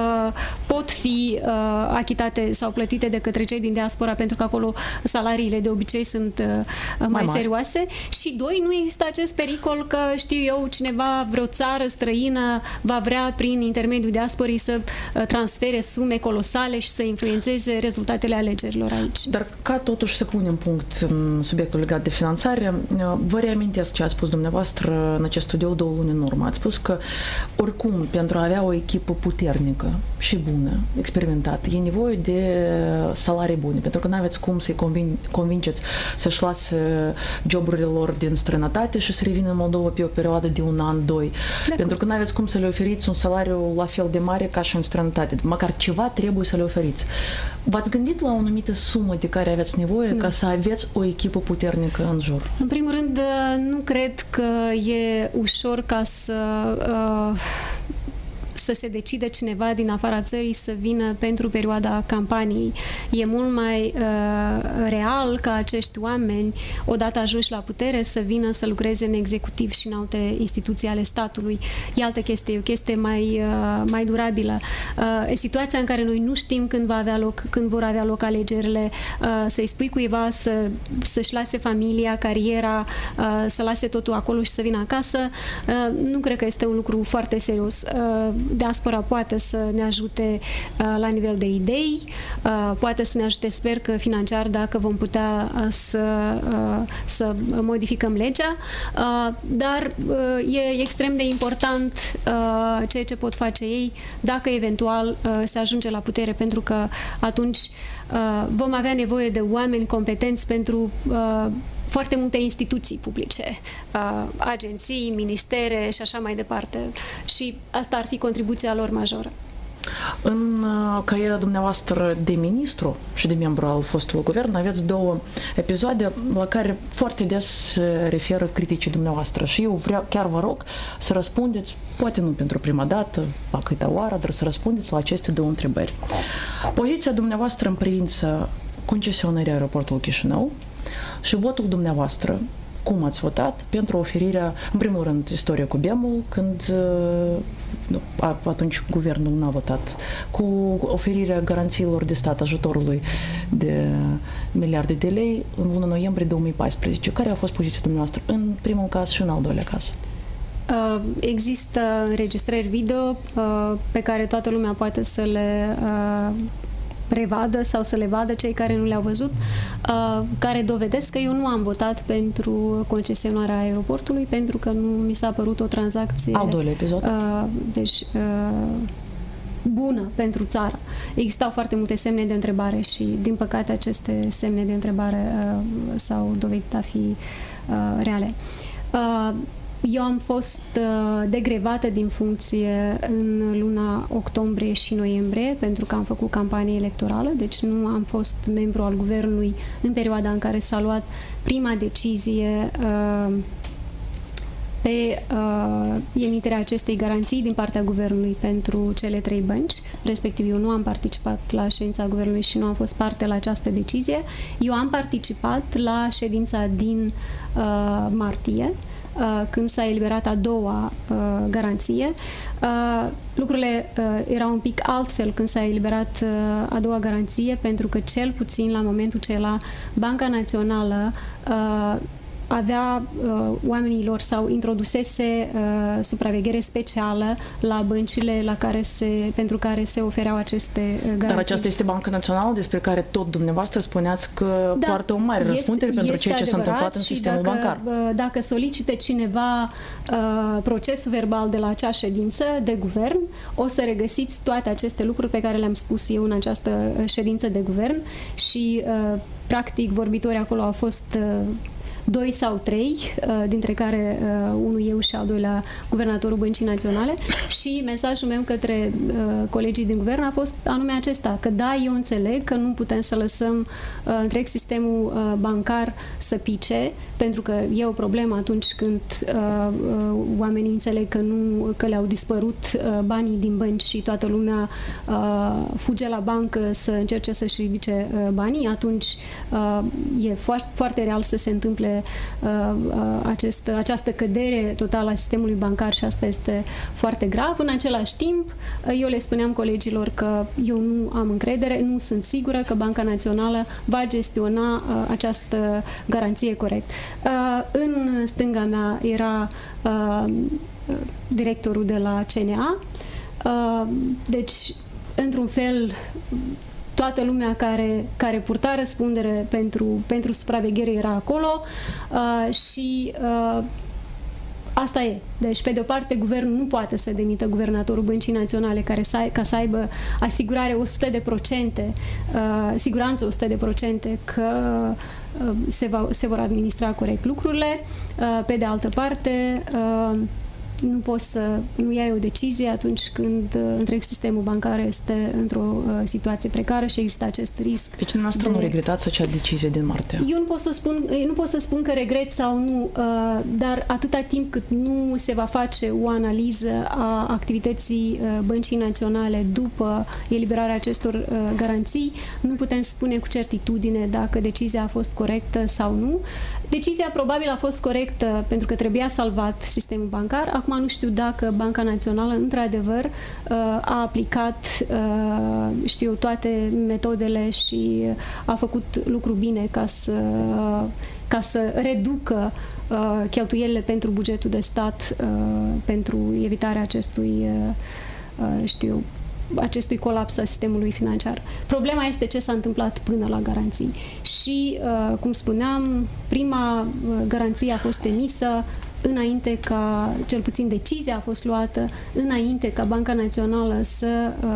pot fi achitate sau plătite de către cei din diaspora, pentru că acolo salariile de obicei sunt mai, mai serioase. Și doi, nu există acest pericol că, știu eu, cineva, vreo țară străină va vrea prin intermediul diasporii să transfere sume colosale și să influențeze rezultatele alegerilor aici. Dar ca totuși să punem punct în subiectul legat de finanțare, vă reamintesc ce a spus dumneavoastră în acest studiu două luni în urmă. Ați spus că oricum, pentru a avea o echipă puternică și bună, experimentată, e nevoie de salarii bune, pentru că nu aveți cum să-i convingeți să-și lase joburile lor din străinătate și să revină în Moldova pe o perioadă de un an, doi. De pentru că nu aveți cum să le oferiți un salariu la fel de mare ca și în străinătate. Măcar ceva trebuie să le oferiți. V-ați gândit la o anumită sumă de care aveți nevoie nu. ca să aveți o echipă puternică în jur? În primul rând, nu cred că e ușor ca să... Uh, să se decide cineva din afara țării să vină pentru perioada campaniei. E mult mai uh, real ca acești oameni, odată ajunși la putere, să vină să lucreze în executiv și în alte instituții ale statului. E altă chestie, e o chestie mai, uh, mai durabilă. Uh, e situația în care noi nu știm când va avea loc, când vor avea loc alegerile, uh, să-i spui cuiva să, să-și lase familia, cariera, uh, să lase totul acolo și să vină acasă, uh, nu cred că este un lucru foarte serios. Uh, Diaspora poate să ne ajute uh, la nivel de idei, uh, poate să ne ajute, sper că financiar, dacă vom putea uh, să, uh, să modificăm legea, uh, dar uh, e extrem de important uh, ceea ce pot face ei dacă eventual uh, se ajunge la putere, pentru că atunci uh, vom avea nevoie de oameni competenți pentru uh, foarte multe instituții publice, uh, agenții, ministere și așa mai departe. Și asta ar fi contribuția lor majoră. În uh, cariera dumneavoastră de ministru și de membru al fostului guvern aveți două episoade la care foarte des se referă criticii dumneavoastră și eu vreau, chiar vă rog să răspundeți, poate nu pentru prima dată, la câtea oară, dar să răspundeți la aceste două întrebări. Poziția dumneavoastră în privința concesiunării aeroportului Chișinău și votul dumneavoastră, cum ați votat pentru oferirea, în primul rând, istoria cu B E M-ul, când nu, atunci guvernul n-a votat, cu oferirea garanțiilor de stat, ajutorului de miliarde de lei în luna noiembrie două mii paisprezece. Care a fost poziția dumneavoastră în primul caz și în al doilea caz? Există înregistrări video pe care toată lumea poate să le revadă sau să le vadă cei care nu le-au văzut, uh, care dovedesc că eu nu am votat pentru concesionarea aeroportului, pentru că nu mi s-a părut o tranzacție al doilea episod. Uh, deci uh, bună pentru țară. Existau foarte multe semne de întrebare și, din păcate, aceste semne de întrebare uh, s-au dovedit a fi uh, reale. Uh, Eu am fost uh, degrevată din funcție în luna octombrie și noiembrie, pentru că am făcut campanie electorală, deci nu am fost membru al guvernului în perioada în care s-a luat prima decizie uh, pe uh, emiterea acestei garanții din partea guvernului pentru cele trei bănci, respectiv eu nu am participat la ședința guvernului și nu am fost parte la această decizie. Eu am participat la ședința din uh, martie, când s-a eliberat a doua garanție. Lucrurile erau un pic altfel când s-a eliberat a doua garanție, pentru că cel puțin la momentul acela Banca Națională avea uh, oamenilor sau introdusese uh, supraveghere specială la băncile la care se, pentru care se ofereau aceste uh, garanții. Dar aceasta este Banca Națională despre care tot dumneavoastră spuneați că da, poartă o mare este, răspundere pentru ceea ce s-a întâmplat în sistemul dacă, bancar. Dacă solicită cineva uh, procesul verbal de la acea ședință de guvern, o să regăsiți toate aceste lucruri pe care le-am spus eu în această ședință de guvern și uh, practic vorbitorii acolo au fost uh, doi sau trei, dintre care unul eu și al doilea guvernatorul Băncii Naționale, și mesajul meu către colegii din guvern a fost anume acesta, că da, eu înțeleg că nu putem să lăsăm întreg sistemul bancar să pice, pentru că e o problemă atunci când oamenii înțeleg că, nu, că le-au dispărut banii din bănci și toată lumea fuge la bancă să încerce să-și ridice banii, atunci e foarte, foarte real să se întâmple Acest, această cădere totală a sistemului bancar și asta este foarte grav. În același timp, eu le spuneam colegilor că eu nu am încredere, nu sunt sigură că Banca Națională va gestiona această garanție corect. În stânga mea era directorul de la C N A, deci, într-un fel, toată lumea care, care purta răspundere pentru, pentru supraveghere era acolo uh, și uh, asta e. Deci, pe de o parte, guvernul nu poate să demită guvernatorul Băncii Naționale care să, ca să aibă asigurare o sută de procente, uh, siguranță o sută de procente că uh, se, va, se vor administra corect lucrurile. Uh, pe de altă parte, uh, nu poți să nu iai o decizie atunci când uh, întreg sistemul bancar este într-o uh, situație precară și există acest risc. Deci, dumneavoastră de... nu regretați acea decizie din martie? Eu nu pot să spun, nu pot să spun că regret sau nu, uh, dar atâta timp cât nu se va face o analiză a activității uh, Băncii Naționale după eliberarea acestor uh, garanții, nu putem spune cu certitudine dacă decizia a fost corectă sau nu. Decizia probabil a fost corectă pentru că trebuia salvat sistemul bancar. Acum nu știu dacă Banca Națională într-adevăr a aplicat, știu, toate metodele și a făcut lucru bine ca să, ca să reducă cheltuielile pentru bugetul de stat pentru evitarea acestui, știu, acestui colaps al sistemului financiar. Problema este ce s-a întâmplat până la garanții. Și, cum spuneam, prima garanție a fost emisă înainte ca, cel puțin decizia a fost luată, înainte ca Banca Națională să,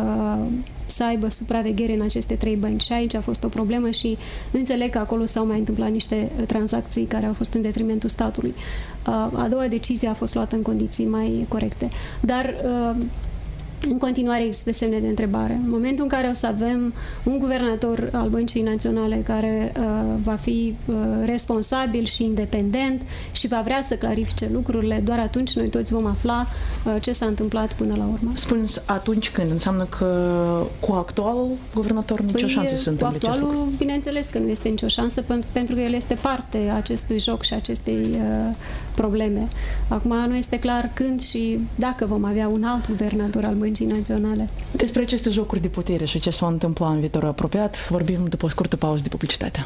să aibă supraveghere în aceste trei bănci. Și aici a fost o problemă și înțeleg că acolo s-au mai întâmplat niște tranzacții care au fost în detrimentul statului. A doua decizie a fost luată în condiții mai corecte. Dar în continuare există semne de întrebare. În momentul în care o să avem un guvernator al Băncii Naționale care uh, va fi uh, responsabil și independent și va vrea să clarifice lucrurile, doar atunci noi toți vom afla uh, ce s-a întâmplat până la urmă. Spuneți atunci când? Înseamnă că cu actualul guvernator nicio păi, șansă să întâmple acest lucru? Cu actualul, bineînțeles că nu este nicio șansă pentru, pentru că el este parte a acestui joc și acestei uh, probleme. Acum nu este clar când și dacă vom avea un alt guvernator al Băncii Naționale. Despre aceste jocuri de putere și ce se va întâmpla în viitorul apropiat vorbim după o scurtă pauză de publicitate.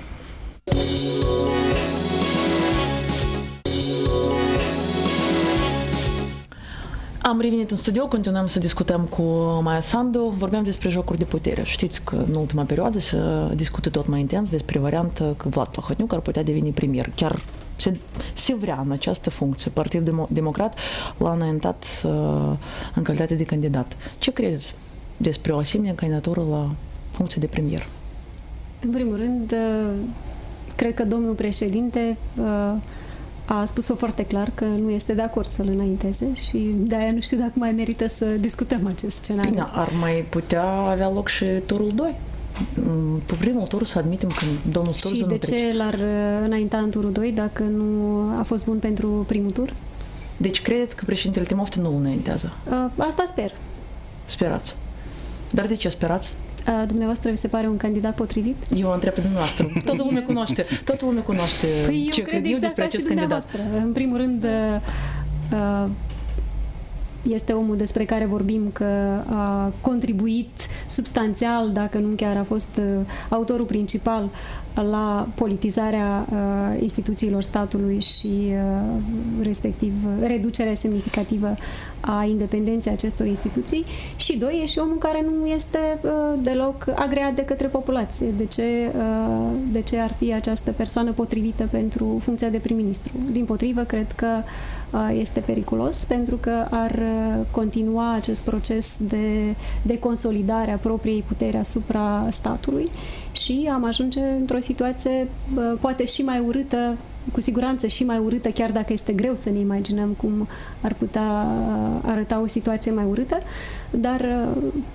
Am revenit în studio, continuăm să discutăm cu Maia Sandu, vorbeam despre jocuri de putere. Știți că în ultima perioadă se discută tot mai intens despre varianta că Vlad Plahotniuc ar putea deveni premier. Chiar se, se vrea în această funcție. Partidul Democrat l-a înaintat uh, în calitate de candidat. Ce credeți despre o asemenea candidatură la funcție de premier? În primul rând, uh, cred că domnul președinte uh, a spus-o foarte clar că nu este de acord să-l înainteze și de-aia nu știu dacă mai merită să discutăm acest scenariu. Bine, ar mai putea avea loc și turul doi. Pe primul tur să admitem că domnul Sturzu nu trece. Și de ce l-ar înainta în turul doi dacă nu a fost bun pentru primul tur? Deci credeți că președintele Timofte nu îl înaintează? Asta sper. Sperați. Dar de ce sperați? Dumneavoastră vi se pare un candidat potrivit? Eu o întreb pe dumneavoastră. Toată lumea cunoaște, toată lumea cunoaște păi ce eu cred eu exact despre acest candidat. În primul rând, este omul despre care vorbim că a contribuit substanțial, dacă nu chiar a fost autorul principal la politizarea uh, instituțiilor statului și uh, respectiv reducerea semnificativă a independenței acestor instituții, și doi, e și omul care nu este uh, deloc agreat de către populație. De ce, uh, de ce ar fi această persoană potrivită pentru funcția de prim-ministru? Dimpotrivă, cred că uh, este periculos, pentru că ar uh, continua acest proces de, de consolidare a propriei puteri asupra statului și am ajunge într-o situație poate și mai urâtă, cu siguranță și mai urâtă, chiar dacă este greu să ne imaginăm cum ar putea arăta o situație mai urâtă, dar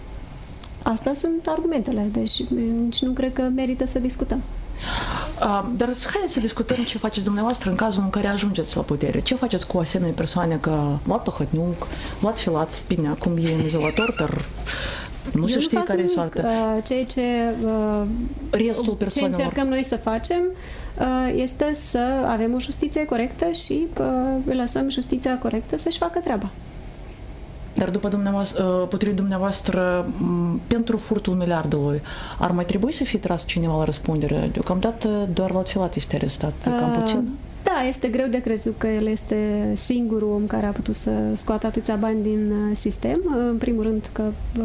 astea sunt argumentele, deci nici nu cred că merită să discutăm. Uh, dar haideți să discutăm ce faceți dumneavoastră în cazul în care ajungeți la putere. Ce faceți cu asemenea persoane ca Vlad Plăhotniuc, Vlad Filat, bine, acum e în izolator, dar nu se știe care e soarta. Ceea ce, Restul ce încercăm noi să facem este să avem o justiție corectă și lăsăm justiția corectă să-și facă treaba. Dar după dumneavoastră, potrivit dumneavoastră, pentru furtul miliardului, ar mai trebui să fie tras cineva la răspundere? Deocamdată doar Vlad Filat este arestat, cam puțin. Da, este greu de crezut că el este singurul om care a putut să scoată atâția bani din sistem. În primul rând că uh,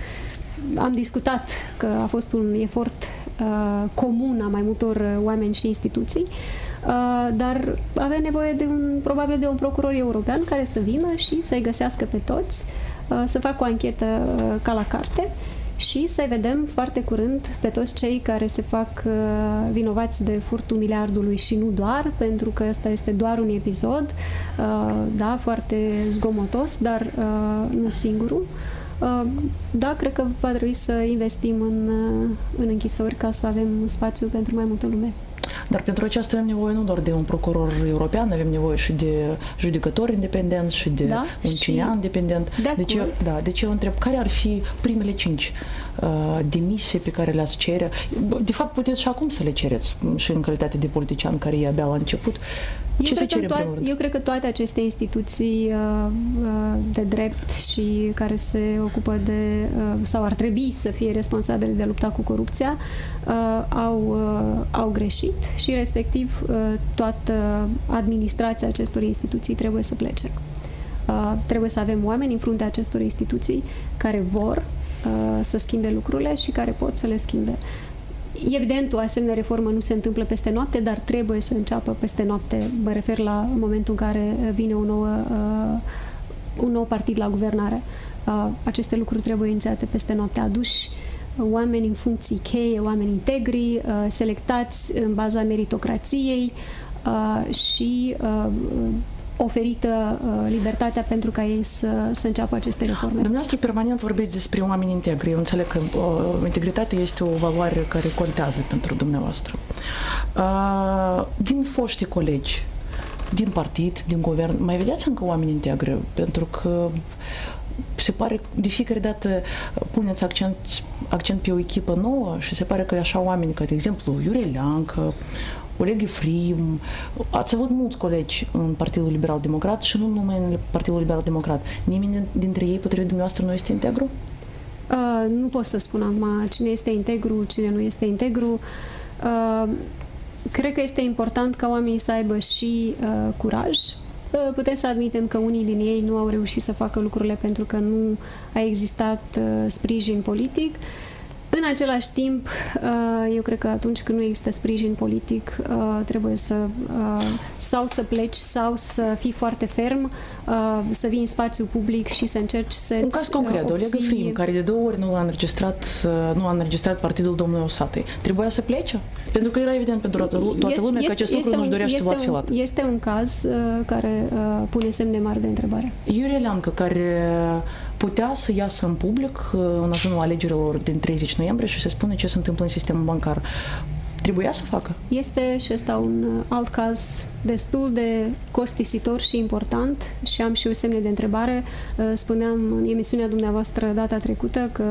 am discutat că a fost un efort uh, comun a mai multor oameni și instituții, uh, dar avea nevoie de un, probabil de un procuror european care să vină și să-i găsească pe toți, uh, să facă o anchetă uh, ca la carte și să vedem foarte curând pe toți cei care se fac uh, vinovați de furtul miliardului și nu doar, pentru că ăsta este doar un episod, uh, da, foarte zgomotos, dar uh, nu singurul. Uh, da, cred că va trebui să investim în, uh, în închisori ca să avem spațiu pentru mai multă lume. Dar pentru aceasta avem nevoie nu doar de un procuror european, avem nevoie și de judecători independenți și de da, un cinean independent. De deci, eu, da, deci eu întreb, care ar fi primele cinci uh, demisii pe care le-ați cere? De fapt, puteți și acum să le cereți, și în calitate de politician care e abia la început. Eu Ce se cred, cere toate, eu cred că toate aceste instituții uh, uh, de drept și care se ocupă de, uh, sau ar trebui să fie responsabile de lupta cu corupția, uh, au, uh, au greșit și respectiv uh, toată administrația acestor instituții trebuie să plece. Uh, trebuie să avem oameni în fruntea acestor instituții care vor uh, să schimbe lucrurile și care pot să le schimbe. Evident, o asemenea reformă nu se întâmplă peste noapte, dar trebuie să înceapă peste noapte. Mă refer la momentul în care vine un nou, uh, un nou partid la guvernare. Uh, aceste lucruri trebuie inițiate peste noapte, aduși oameni în funcții cheie, oameni integri, uh, selectați în baza meritocrației uh, și uh, oferită uh, libertatea pentru ca ei să, să înceapă aceste reforme. Dumneavoastră permanent vorbiți despre oameni integri. Eu înțeleg că uh, integritatea este o valoare care contează pentru dumneavoastră. Uh, din foștii colegi, din partid, din guvern, mai vedeați încă oameni integri? Pentru că se pare, de fiecare dată puneți accent, accent pe o echipă nouă și se pare că e așa oameni ca, de exemplu, Iurie Leancă, Oleg Efrim, ați avut mulți colegi în Partidul Liberal Democrat și nu numai în Partidul Liberal Democrat. Nimeni dintre ei, potrivit dumneavoastră, nu este integru? Uh, nu pot să spun acum cine este integru, cine nu este integru. Uh, cred că este important ca oamenii să aibă și uh, curaj. Uh, putem să admitem că unii din ei nu au reușit să facă lucrurile pentru că nu a existat uh, sprijin politic. În același timp, eu cred că atunci când nu există sprijin politic, trebuie să sau să pleci sau să fii foarte ferm, să vii în spațiu public și să încerci să un caz concret, Oleg Efrim, care de două ori nu a înregistrat, nu a înregistrat partidul domnului Osatei. Trebuia să plece? Pentru că era evident pentru toată, toată este, lumea este, că acest lucru nu-și dorește Vlad Filat. Este un caz care pune semne mari de întrebare. Iurie Leancă, care putea să iasă în public în ajunul alegerilor din treizeci noiembrie și să spună ce se întâmplă în sistemul bancar. Trebuia să facă? Este și ăsta un alt caz destul de costisitor și important și am și eu semne de întrebare. Spuneam în emisiunea dumneavoastră data trecută că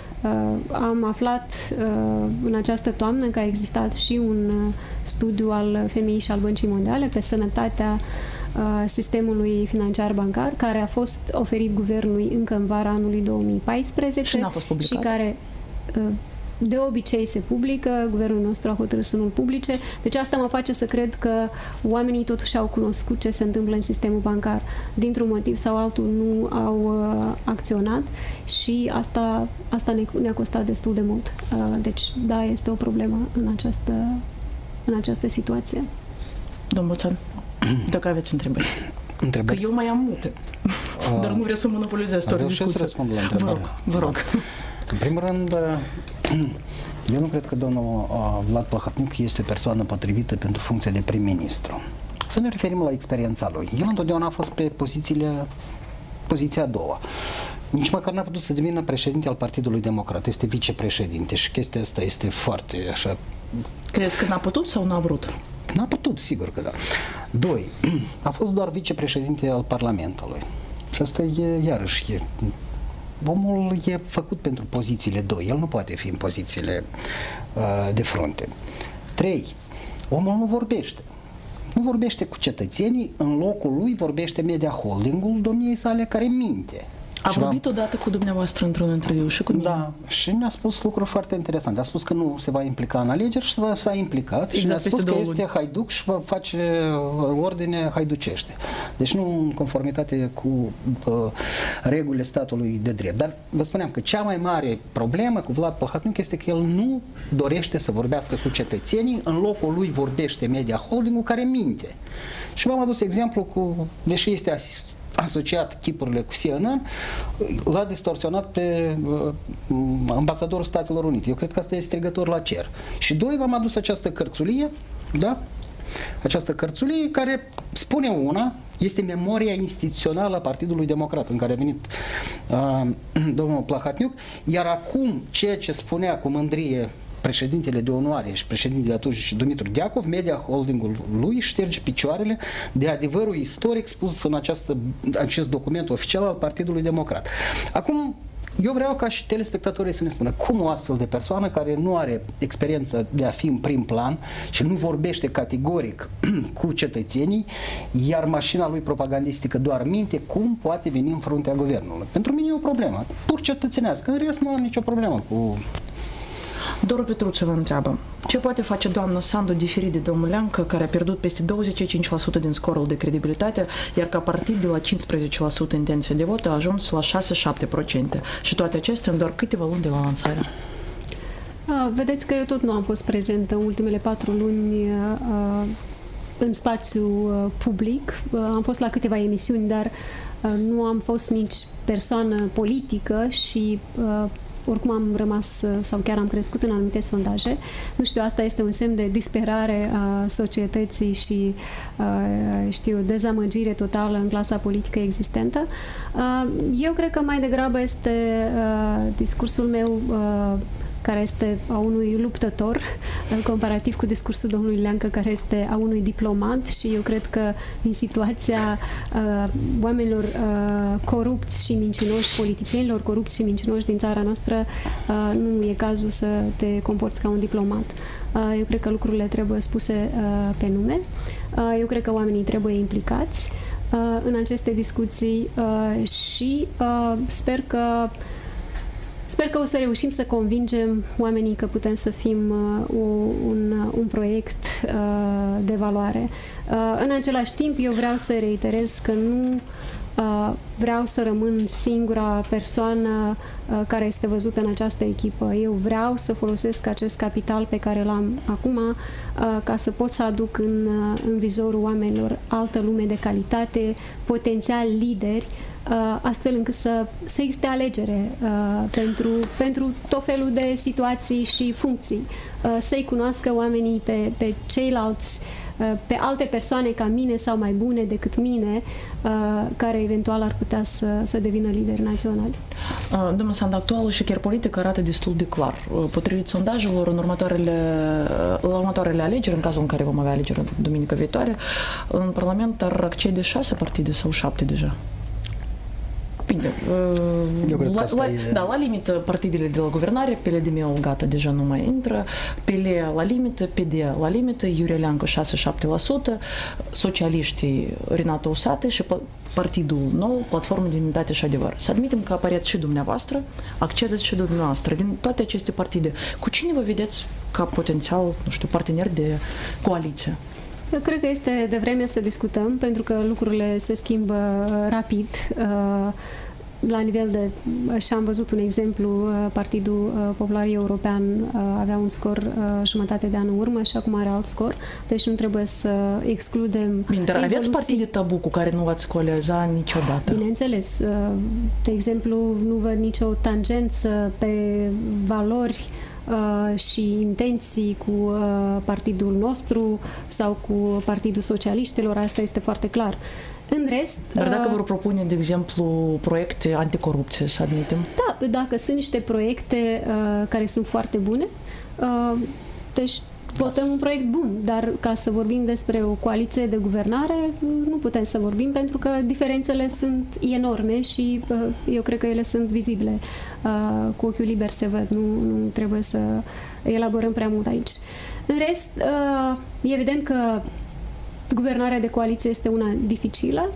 am aflat în această toamnă că a existat și un studiu al F M I și al Băncii Mondiale pe sănătatea sistemului financiar bancar, care a fost oferit guvernului încă în vara anului două mii paisprezece și n-a fost publicat. Și care de obicei se publică, guvernul nostru a hotărât să nu-l publice, deci asta mă face să cred că oamenii totuși au cunoscut ce se întâmplă în sistemul bancar. Dintr-un motiv sau altul nu au uh, acționat și asta, asta ne, ne-a costat destul de mult. Uh, deci, da, este o problemă în această, în această situație. Domnul Boțan, dacă aveți întrebări. Întrebări? Că eu mai am multe, uh, dar nu vreau să monopolizez toată discuția. Să răspund la întrebare. Vă rog, vă rog. În primul rând, eu nu cred că domnul Vlad Plăhotniuc este o persoană potrivită pentru funcția de prim-ministru. Să ne referim la experiența lui. El întotdeauna a fost pe pozițiile, poziția a doua. Nici măcar n-a putut să devină președinte al Partidului Democrat. Este vicepreședinte și chestia asta este foarte așa... Credeți că n-a putut sau n-a vrut? N-a putut, sigur că da. Doi, a fost doar vicepreședinte al Parlamentului. Și asta e, iarăși, e... Omul e făcut pentru pozițiile doi, el nu poate fi în pozițiile uh, de frunte. Trei, omul nu vorbește. Nu vorbește cu cetățenii, în locul lui vorbește Media Holdingul domniei sale care minte. A vorbit odată cu dumneavoastră într-un interviu și cu mine. Da, și ne-a spus lucruri foarte interesante. A spus că nu se va implica în alegeri și s-a implicat exact, și ne-a spus că este haiduc și va face ordine haiducește. Deci nu în conformitate cu uh, regulile statului de drept. Dar vă spuneam că cea mai mare problemă cu Vlad Plăhotniuc este că el nu dorește să vorbească cu cetățenii, în locul lui vorbește Media Holdingul care minte. Și v-am adus exemplu cu, deși este asist, asociat chipurile cu C N N, l-a distorsionat pe uh, ambasadorul Statelor Unite. Eu cred că asta e strigător la cer. Și doi, v-am adus această cărțulie, da? Această cărțulie care spune una, este memoria instituțională a Partidului Democrat, în care a venit uh, domnul Plăhotniuc, iar acum ceea ce spunea cu mândrie președintele de onoare și președintele atunci și Dumitru Deacov, Media Holdingul lui șterge picioarele de adevărul istoric spus în această, acest document oficial al Partidului Democrat. Acum, eu vreau ca și telespectatorii să ne spună cum o astfel de persoană care nu are experiență de a fi în prim plan și nu vorbește categoric cu cetățenii, iar mașina lui propagandistică doar minte, cum poate veni în fruntea guvernului. Pentru mine e o problemă, pur cetățenească, în rest nu am nicio problemă cu... Doru Petruță vă întreabă, ce poate face doamna Sandu diferit de domnul Leancă, care a pierdut peste douăzeci și cinci la sută din scorul de credibilitate, iar ca partid de la cincisprezece la sută intenție de vot a ajuns la șase șapte la sută și toate acestea în doar câteva luni de la lansare? A, vedeți că eu tot nu am fost prezentă în ultimele patru luni a, în spațiu a, public. A, am fost la câteva emisiuni, dar a, nu am fost nici persoană politică și a, oricum am rămas sau chiar am crescut în anumite sondaje. Nu știu, asta este un semn de disperare a societății și știu, dezamăgire totală în clasa politică existentă. Eu cred că mai degrabă este discursul meu care este a unui luptător, comparativ cu discursul domnului Leancă, care este a unui diplomat, și eu cred că în situația uh, oamenilor uh, corupți și mincinoși, politicienilor corupți și mincinoși din țara noastră, uh, nu e cazul să te comporți ca un diplomat. Uh, eu cred că lucrurile trebuie spuse uh, pe nume. Uh, eu cred că oamenii trebuie implicați uh, în aceste discuții uh, și uh, sper că Sper că o să reușim să convingem oamenii că putem să fim uh, un, un proiect uh, de valoare. Uh, în același timp, eu vreau să reiterez că nu uh, vreau să rămân singura persoană uh, care este văzută în această echipă. Eu vreau să folosesc acest capital pe care l-am acum uh, ca să pot să aduc în, uh, în vizorul oamenilor altă lume de calitate, potențial lideri, astfel încât să, să existe alegere uh, pentru, pentru tot felul de situații și funcții. Uh, să-i cunoască oamenii pe, pe ceilalți, uh, pe alte persoane ca mine sau mai bune decât mine, uh, care eventual ar putea să, să devină lideri naționali. Uh, domnul Sandu, actualul și chiar politic arată destul de clar. Uh, potrivit sondajelor, în următoarele, la următoarele alegeri, în cazul în care vom avea alegeri duminică viitoare, în Parlament ar accede șase partide sau șapte deja? Bine, Eu cred că la, asta la, e... da, la limită partidele de la guvernare, P L D M-ul gata, deja nu mai intră, P L la limită, P D la limită, Iuria Leancă șase șapte la sută, socialiștii Renato Usate și Partidul Nou, Platforma de Demnitate și Adevăr. Să admitem că apăreți și dumneavoastră, accedeți și dumneavoastră. Din toate aceste partide, cu cine vă vedeți ca potențial, nu știu, parteneri de coaliție? Eu cred că este de vreme să discutăm, pentru că lucrurile se schimbă rapid. La nivel de, și am văzut un exemplu, Partidul Popular European avea un scor jumătate de an în urmă și acum are alt scor, deci nu trebuie să excludem. Bine, dar evoluții. Aveți partide tabu cu care nu v-ați coaliza niciodată? Bineînțeles. De exemplu, nu văd nicio tangență pe valori și intenții cu partidul nostru sau cu Partidul Socialiștilor, asta este foarte clar. În rest... Dar dacă vor propune, de exemplu, proiecte anticorupție, să admitem? Da, dacă sunt niște proiecte uh, care sunt foarte bune, uh, deci votăm un proiect bun, dar ca să vorbim despre o coaliție de guvernare, nu putem să vorbim, pentru că diferențele sunt enorme și uh, eu cred că ele sunt vizibile. Uh, cu ochiul liber se văd, nu, nu trebuie să elaborăm prea mult aici. În rest, uh, e evident că guvernarea de coaliție este una dificilă.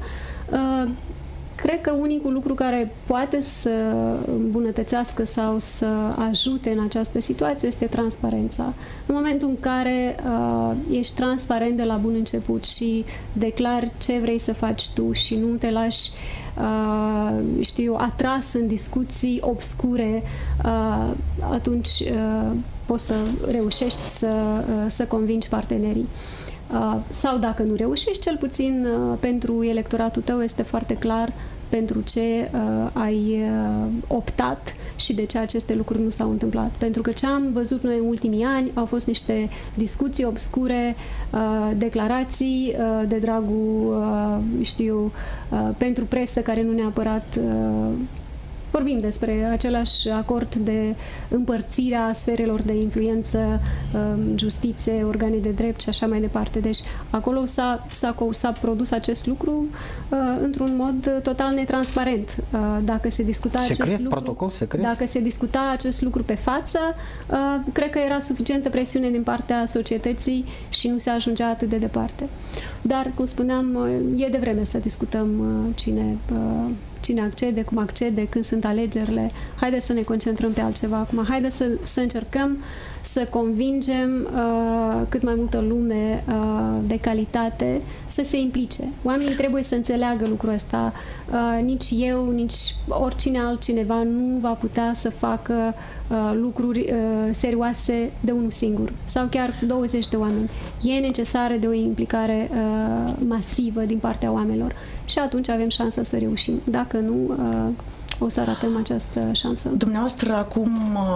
Cred că unicul lucru care poate să îmbunătățească sau să ajute în această situație este transparența. În momentul în care uh, ești transparent de la bun început și declari ce vrei să faci tu și nu te lași uh, știu eu, atras în discuții obscure, uh, atunci uh, poți să reușești să, uh, să convingi partenerii. Sau dacă nu reușești, cel puțin pentru electoratul tău este foarte clar pentru ce uh, ai uh, optat și de ce aceste lucruri nu s-au întâmplat. Pentru că ce am văzut noi în ultimii ani au fost niște discuții obscure, uh, declarații uh, de dragul, uh, știu, uh, pentru presă care nu neapărat uh, vorbim despre același acord de împărțire a sferelor de influență, justiție, organe de drept și așa mai departe. Deci acolo s-a, s-a produs acest lucru într-un mod total netransparent. Dacă se discuta secret, acest lucru, protocol secret? Dacă se discuta acest lucru pe față, cred că era suficientă presiune din partea societății și nu se ajungea atât de departe. Dar, cum spuneam, e de vreme să discutăm cine cine accede, cum accede, când sunt alegerile. Haideți să ne concentrăm pe altceva acum. Haideți să, să încercăm să convingem uh, cât mai multă lume uh, de calitate să se implice. Oamenii trebuie să înțeleagă lucrul ăsta. Uh, nici eu, nici oricine altcineva nu va putea să facă uh, lucruri uh, serioase de unul singur sau chiar douăzeci de oameni. E necesară de o implicare uh, masivă din partea oamenilor și atunci avem șansa să reușim. Dacă nu, uh, o să ratăm această șansă. Dumneavoastră, acum,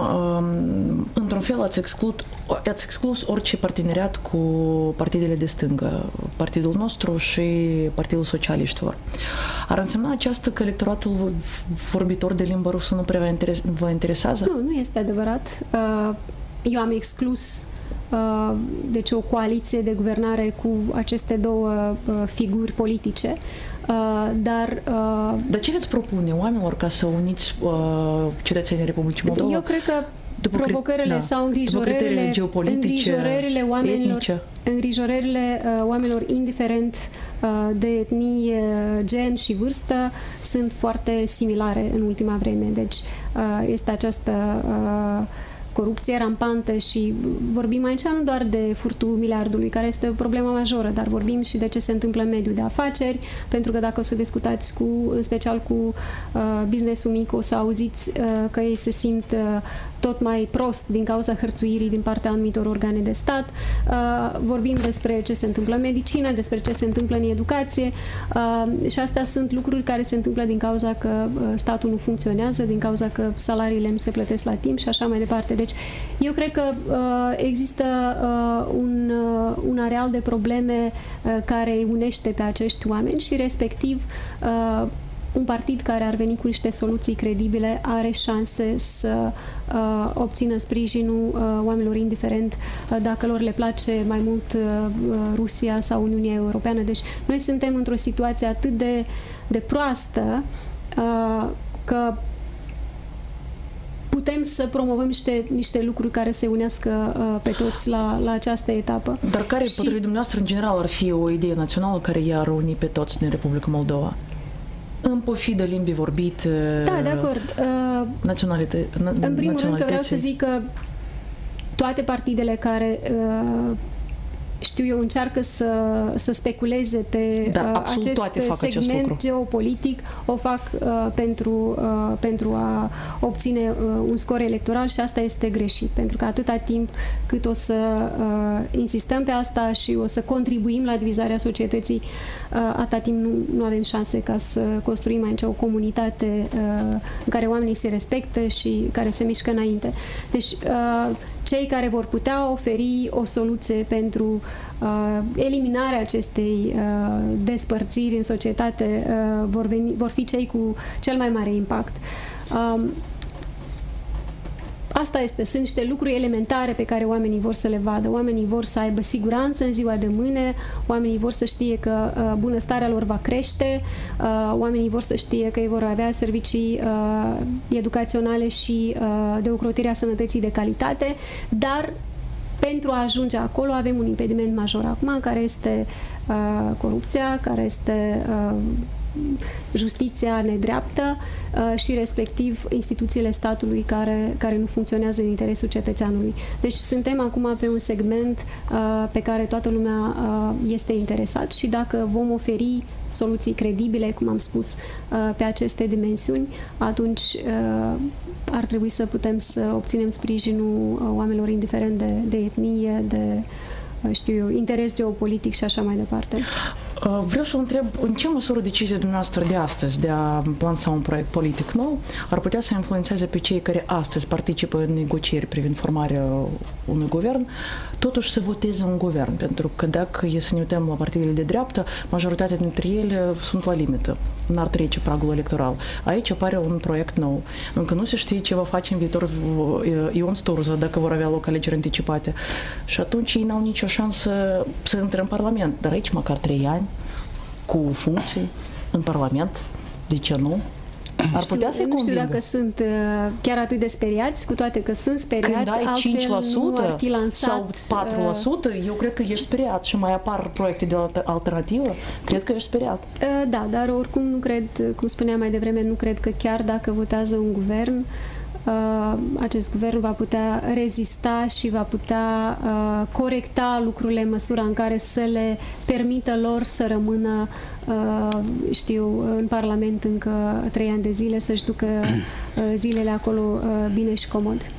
într-un fel, ați exclus, ați exclus orice parteneriat cu partidele de stângă, partidul nostru și Partidul Socialiștilor. Ar însemna aceasta că electoratul vorbitor de limbă rusă nu prea vă interesează? Nu, nu este adevărat. Eu am exclus deci o coaliție de guvernare cu aceste două figuri politice. Uh, dar... Uh, dar ce veți propune oamenilor ca să uniți uh, cetățenii Republicii Moldova? Eu cred că după provocările da, sau îngrijorările, îngrijorările oamenilor, etnice. îngrijorările uh, oamenilor indiferent uh, de etnie, gen și vârstă sunt foarte similare în ultima vreme. Deci uh, este această uh, corupție rampantă și vorbim aici nu doar de furtul miliardului, care este o problemă majoră, dar vorbim și de ce se întâmplă în mediul de afaceri, pentru că dacă o să discutați cu, în special cu uh, business-ul mic, o să auziți uh, că ei se simt uh, tot mai prost din cauza hărțuirii din partea anumitor organe de stat. Uh, vorbim despre ce se întâmplă în medicină, despre ce se întâmplă în educație uh, și astea sunt lucruri care se întâmplă din cauza că uh, statul nu funcționează, din cauza că salariile nu se plătesc la timp și așa mai departe. Deci eu cred că uh, există uh, un, uh, un areal de probleme uh, care îi unește pe acești oameni și respectiv uh, un partid care ar veni cu niște soluții credibile are șanse să uh, obțină sprijinul uh, oamenilor indiferent uh, dacă lor le place mai mult uh, Rusia sau Uniunea Europeană. Deci noi suntem într-o situație atât de, de proastă că putem să promovăm niște, niște lucruri care se unească pe toți la, la această etapă. Dar care, și... potrivit dumneavoastră, în general, ar fi o idee națională care i-ar uni pe toți din Republica Moldova? În pofidă limbii vorbite... Da, de acord. Naționalitate, în primul rând că vreau să zic că toate partidele care, știu eu, încearcă să, să speculeze pe da, acest segment geopolitic, o fac uh, pentru, uh, pentru a obține uh, un scor electoral și asta este greșit, pentru că atâta timp cât o să uh, insistăm pe asta și o să contribuim la divizarea societății, uh, atâta timp nu, nu avem șanse ca să construim aici o comunitate uh, în care oamenii se respectă și care se mișcă înainte. Deci, uh, cei care vor putea oferi o soluție pentru uh, eliminarea acestei uh, despărțiri în societate uh, vor, veni, vor fi cei cu cel mai mare impact. Um, Asta este, sunt niște lucruri elementare pe care oamenii vor să le vadă. Oamenii vor să aibă siguranță în ziua de mâine, oamenii vor să știe că uh, bunăstarea lor va crește, uh, oamenii vor să știe că ei vor avea servicii uh, educaționale și uh, de ocrotirea sănătății de calitate, dar pentru a ajunge acolo avem un impediment major acum, care este uh, corupția, care este uh, justiția nedreaptă uh, și respectiv instituțiile statului care, care nu funcționează în interesul cetățeanului. Deci suntem acum pe un segment uh, pe care toată lumea uh, este interesat și dacă vom oferi soluții credibile, cum am spus, uh, pe aceste dimensiuni, atunci uh, ar trebui să putem să obținem sprijinul uh, oamenilor indiferent de, de etnie, de știu eu, interes geopolitic și așa mai departe. Vreau să vă întreb, în ce măsură decizia dumneavoastră de astăzi de a lansa un proiect politic nou ar putea să influențeze pe cei care astăzi participă în negocieri privind formarea unui guvern, totuși să voteze un guvern? Pentru că dacă e să ne uităm la partidele de dreapta, majoritatea dintre ele sunt la limită, n-ar trece pragul electoral. Aici apare un proiect nou. Încă nu se știe ce va face în viitor Ion Sturza, dacă vor avea loc alegeri anticipate. Și atunci ei n-au nicio șansă să intre în Parlament. Dar aici măcar trei ani cu funcții în Parlament, de ce nu? Ar putea să-i convingă. Nu știu dacă sunt chiar atât de speriați, cu toate că sunt speriați, când ai cinci la sută nu ar fi lansat, sau patru la sută, eu cred că ești speriat și mai apar proiecte de alternativă, cred că ești speriat. Da, dar oricum nu cred, cum spuneam mai devreme, nu cred că chiar dacă votează un guvern, acest guvern va putea rezista și va putea uh, corecta lucrurile în măsura în care să le permită lor să rămână, uh, știu, în Parlament încă trei ani de zile, să-și ducă uh, zilele acolo uh, bine și comod.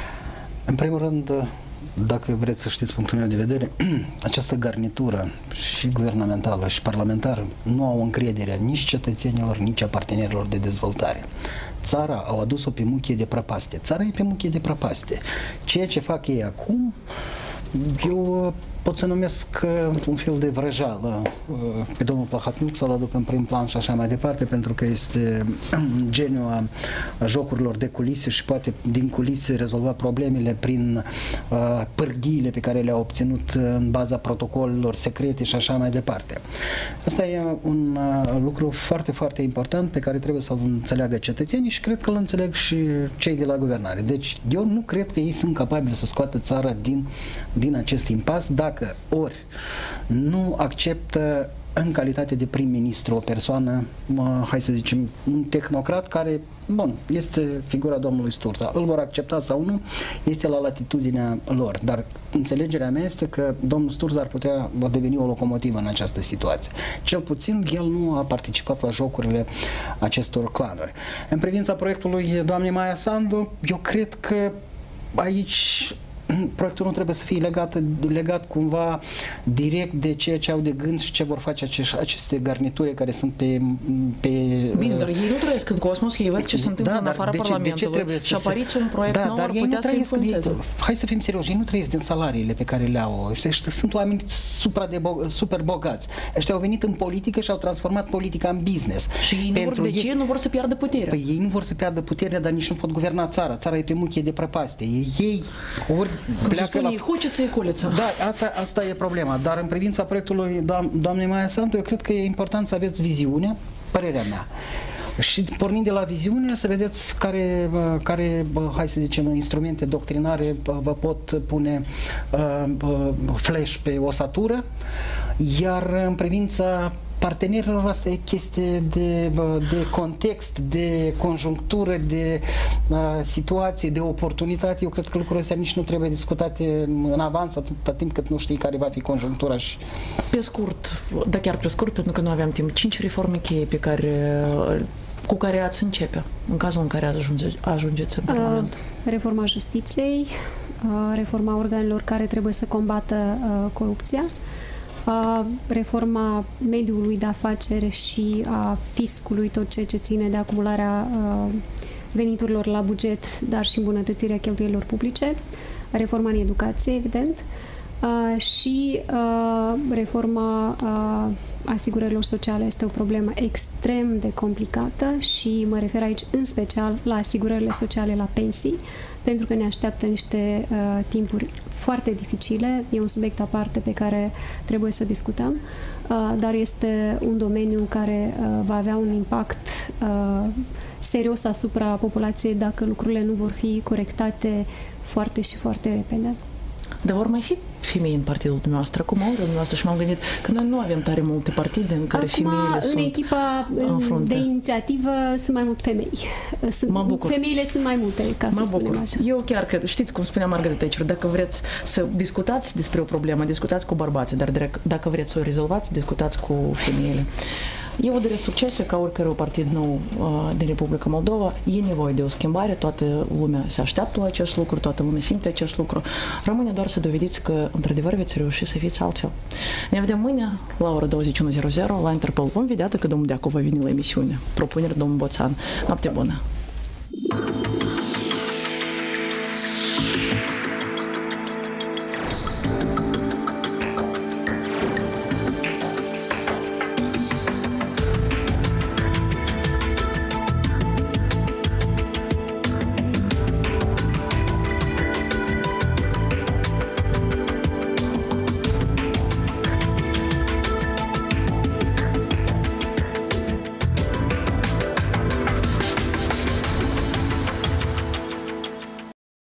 În primul rând, dacă vreți să știți punctul meu de vedere, această garnitură și guvernamentală și parlamentară nu au încrederea nici cetățenilor, nici a partenerilor de dezvoltare. Țara au adus-o pe muchie de prăpaste. Țara e pe muchie de prăpaste. Ceea ce fac ei acum, eu pot să numesc un fel de vrăjală pe domnul Plahatniuc, să-l aduc în prim plan și așa mai departe, pentru că este geniul a jocurilor de culise și poate din culise rezolva problemele prin uh, pârghiile pe care le-a obținut în baza protocolelor secrete și așa mai departe. Asta e un uh, lucru foarte, foarte important pe care trebuie să-l înțeleagă cetățenii și cred că îl înțeleg și cei de la guvernare. Deci eu nu cred că ei sunt capabili să scoată țara din, din acest impas dacă ori nu acceptă în calitate de prim-ministru o persoană, hai să zicem, un tehnocrat care, bun, este figura domnului Sturza. Îl vor accepta sau nu, este la latitudinea lor. Dar înțelegerea mea este că domnul Sturza ar putea deveni o locomotivă în această situație. Cel puțin, el nu a participat la jocurile acestor clanuri. În privința proiectului doamnei Maia Sandu, eu cred că aici proiectul nu trebuie să fie legat, legat cumva direct de ceea ce au de gând și ce vor face acești, aceste garnituri care sunt pe... pe Bine, dar ei nu trăiesc în cosmos, ei văd ce se întâmplă da, în afara de ce, Parlamentului de ce și apariți un proiect da, nou dar ar ei putea nu să influențeze. Hai să fim serioși, ei nu trăiesc din salariile pe care le au. Ăștia sunt oameni supra de bo super bogați. Ăștia au venit în politică și au transformat politica în business. Și ei nu vor, de ce? Nu vor să piardă puterea. Păi ei nu vor să piardă puterea, dar nici nu pot guverna țara. Țara e pe muchie de prăpaste. Ei ori pleacă la... Da, asta, asta e problema. Dar în privința proiectului doam, doamnei Maia Sandu, eu cred că e important să aveți viziune, părerea mea. Și pornind de la viziune, să vedeți care, care hai să zicem, instrumente doctrinare vă pot pune flash pe osatură, iar în privința partenerilor, asta e chestie de, de context, de conjunctură, de uh, situație, de oportunitate. Eu cred că lucrurile astea nici nu trebuie discutate în avans atâta timp cât nu știi care va fi conjunctura. Și... Pe scurt, dar chiar pe scurt, pentru că nu aveam timp, cinci reforme cheie pe care, cu care ați începe, în cazul în care ajunge, ajungeți în Parlament. Uh, reforma justiției, uh, reforma organelor care trebuie să combată uh, corupția, reforma mediului de afaceri și a fiscului, tot ceea ce ține de acumularea veniturilor la buget, dar și îmbunătățirea cheltuielilor publice, reforma în educație, evident, și reforma asigurărilor sociale este o problemă extrem de complicată și mă refer aici în special la asigurările sociale la pensii, pentru că ne așteaptă niște uh, timpuri foarte dificile. E un subiect aparte pe care trebuie să discutăm, uh, dar este un domeniu care uh, va avea un impact uh, serios asupra populației dacă lucrurile nu vor fi corectate foarte și foarte repede. Dar vor mai fi femei în partidul dumneavoastră, cum au dumneavoastră, și m-am gândit că noi nu avem tare multe partide în care Acum, femeile în sunt echipa în frunte. de inițiativă sunt mai multe femei. Sunt, mă bucur. Femeile sunt mai multe, ca mă să spunem bucur. așa. Eu chiar cred, știți cum spunea Margareta aici, dacă vreți să discutați despre o problemă, discutați cu bărbații, dar dacă vreți să o rezolvați, discutați cu femeile. Eu vă doresc succes ca oricare partid nou uh, din Republica Moldova. E nevoie de o schimbare, toată lumea se așteaptă la acest lucru, toată lumea simte acest lucru. Rămâne doar să dovediți că, într-adevăr, veți reuși să fiți altfel. Ne vedem mâine la ora douăzeci și unu zero zero la Interpol. Vom vedea că domnul Deacu va veni la emisiune. Propunere domnul Boțan. Noapte bună!